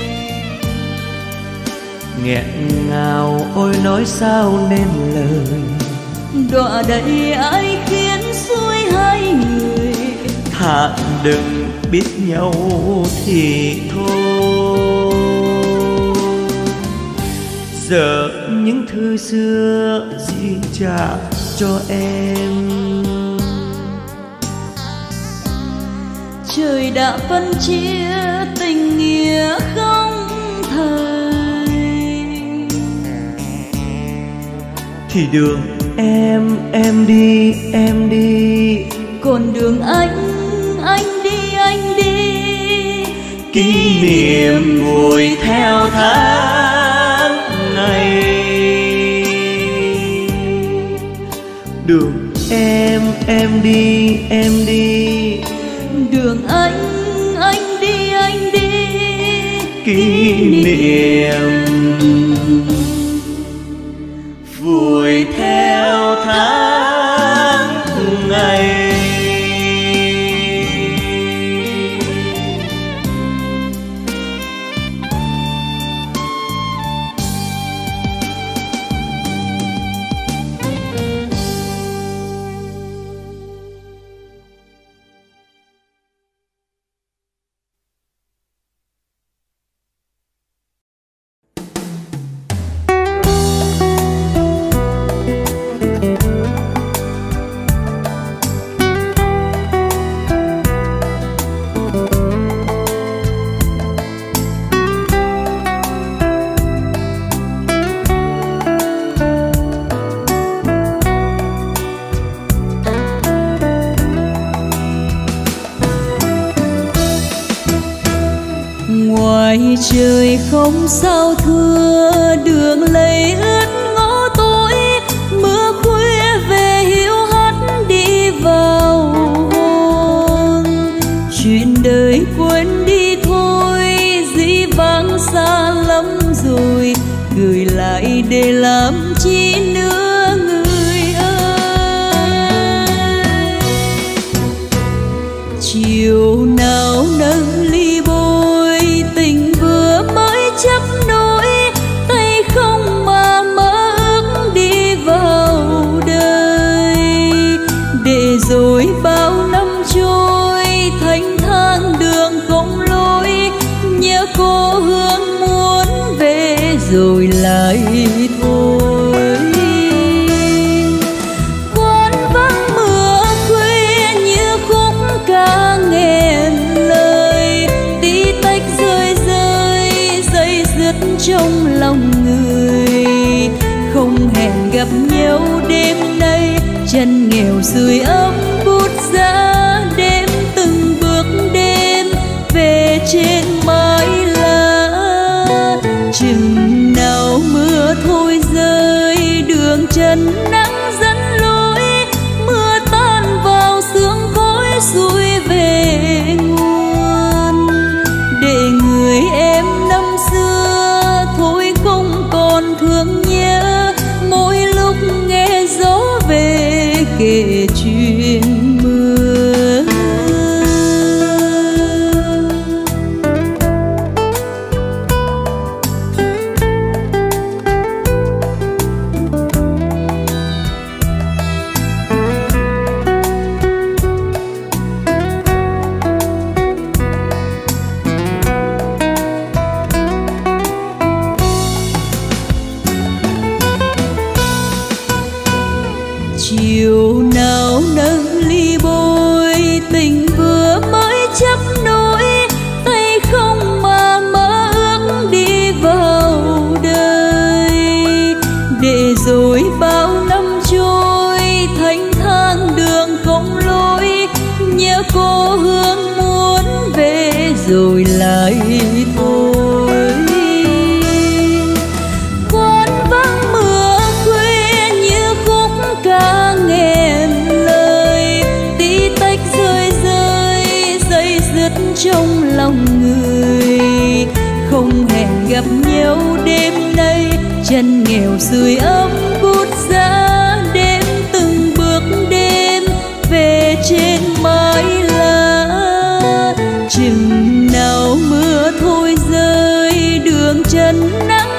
nghẹn ngào ôi nói sao nên lời, đọa đầy ai khiến xuôi hai người. thà đừng biết nhau thì thôi. Giờ những thư xưa xin trả cho em. Trời đã phân chia tình nghĩa không thời. Thì đường em em, em đi, em đi. Còn đường anh, anh đi, anh đi. Kỷ niệm vội theo tháng ngày. Đường em, em đi, em đi. Đường anh, anh đi, anh đi. Kỷ niệm vội theo tháng ngày. Ngoài trời không sao thưa, đường lầy ướt ngõ tối. Mưa khuya về hiu hắt đi vào hồn. Chuyện đời quên đi thôi, dĩ vãng xa lắm rồi. Gửi lại để làm chi nữa người ơi. Chiều nào nâng ly bôi, tình vừa mới chấp nối. Tay không mà mơ ước đi vào đời. Để rồi bao năm trôi, thanh thang đường không lối. Nhớ cô hương muốn về rồi lại thôi. Quán vắng mưa khuya như khúc ca nghẹn lời. Tí tách rơi rơi dây dứt trong lòng người. Không hẹn gặp nhau đêm nay, chân nghèo sưởi ấm bút giá. Đêm từng bước đêm về trên mái lá. Chừng nào mưa thôi rơi, đường trần nắng dẫn lối. Mưa tan vào sương khói xuôi về nguồn. Để người em năm xưa thôi không còn thương nhớ. Mỗi lúc nghe gió về kể chuyện mưa. Chiều nào nâng ly bôi, tình vừa mới chấp nối. Tay không mà mơ ước đi vào đời. Để rồi bao năm trôi, thanh thang đường không lối. Nhớ cô hương muốn về rồi lại thôi. Quán vắng mưa khuya như khúc ca nghẹn lời. Tí tách rơi rơi dây dứt trong lòng người. Không hẹn gặp nhau đêm nay, chân nghèo sưởi ấm bút giá. Đêm từng bước đêm về trên mái lá. Chừng nào mưa thôi rơi, đường trần nắng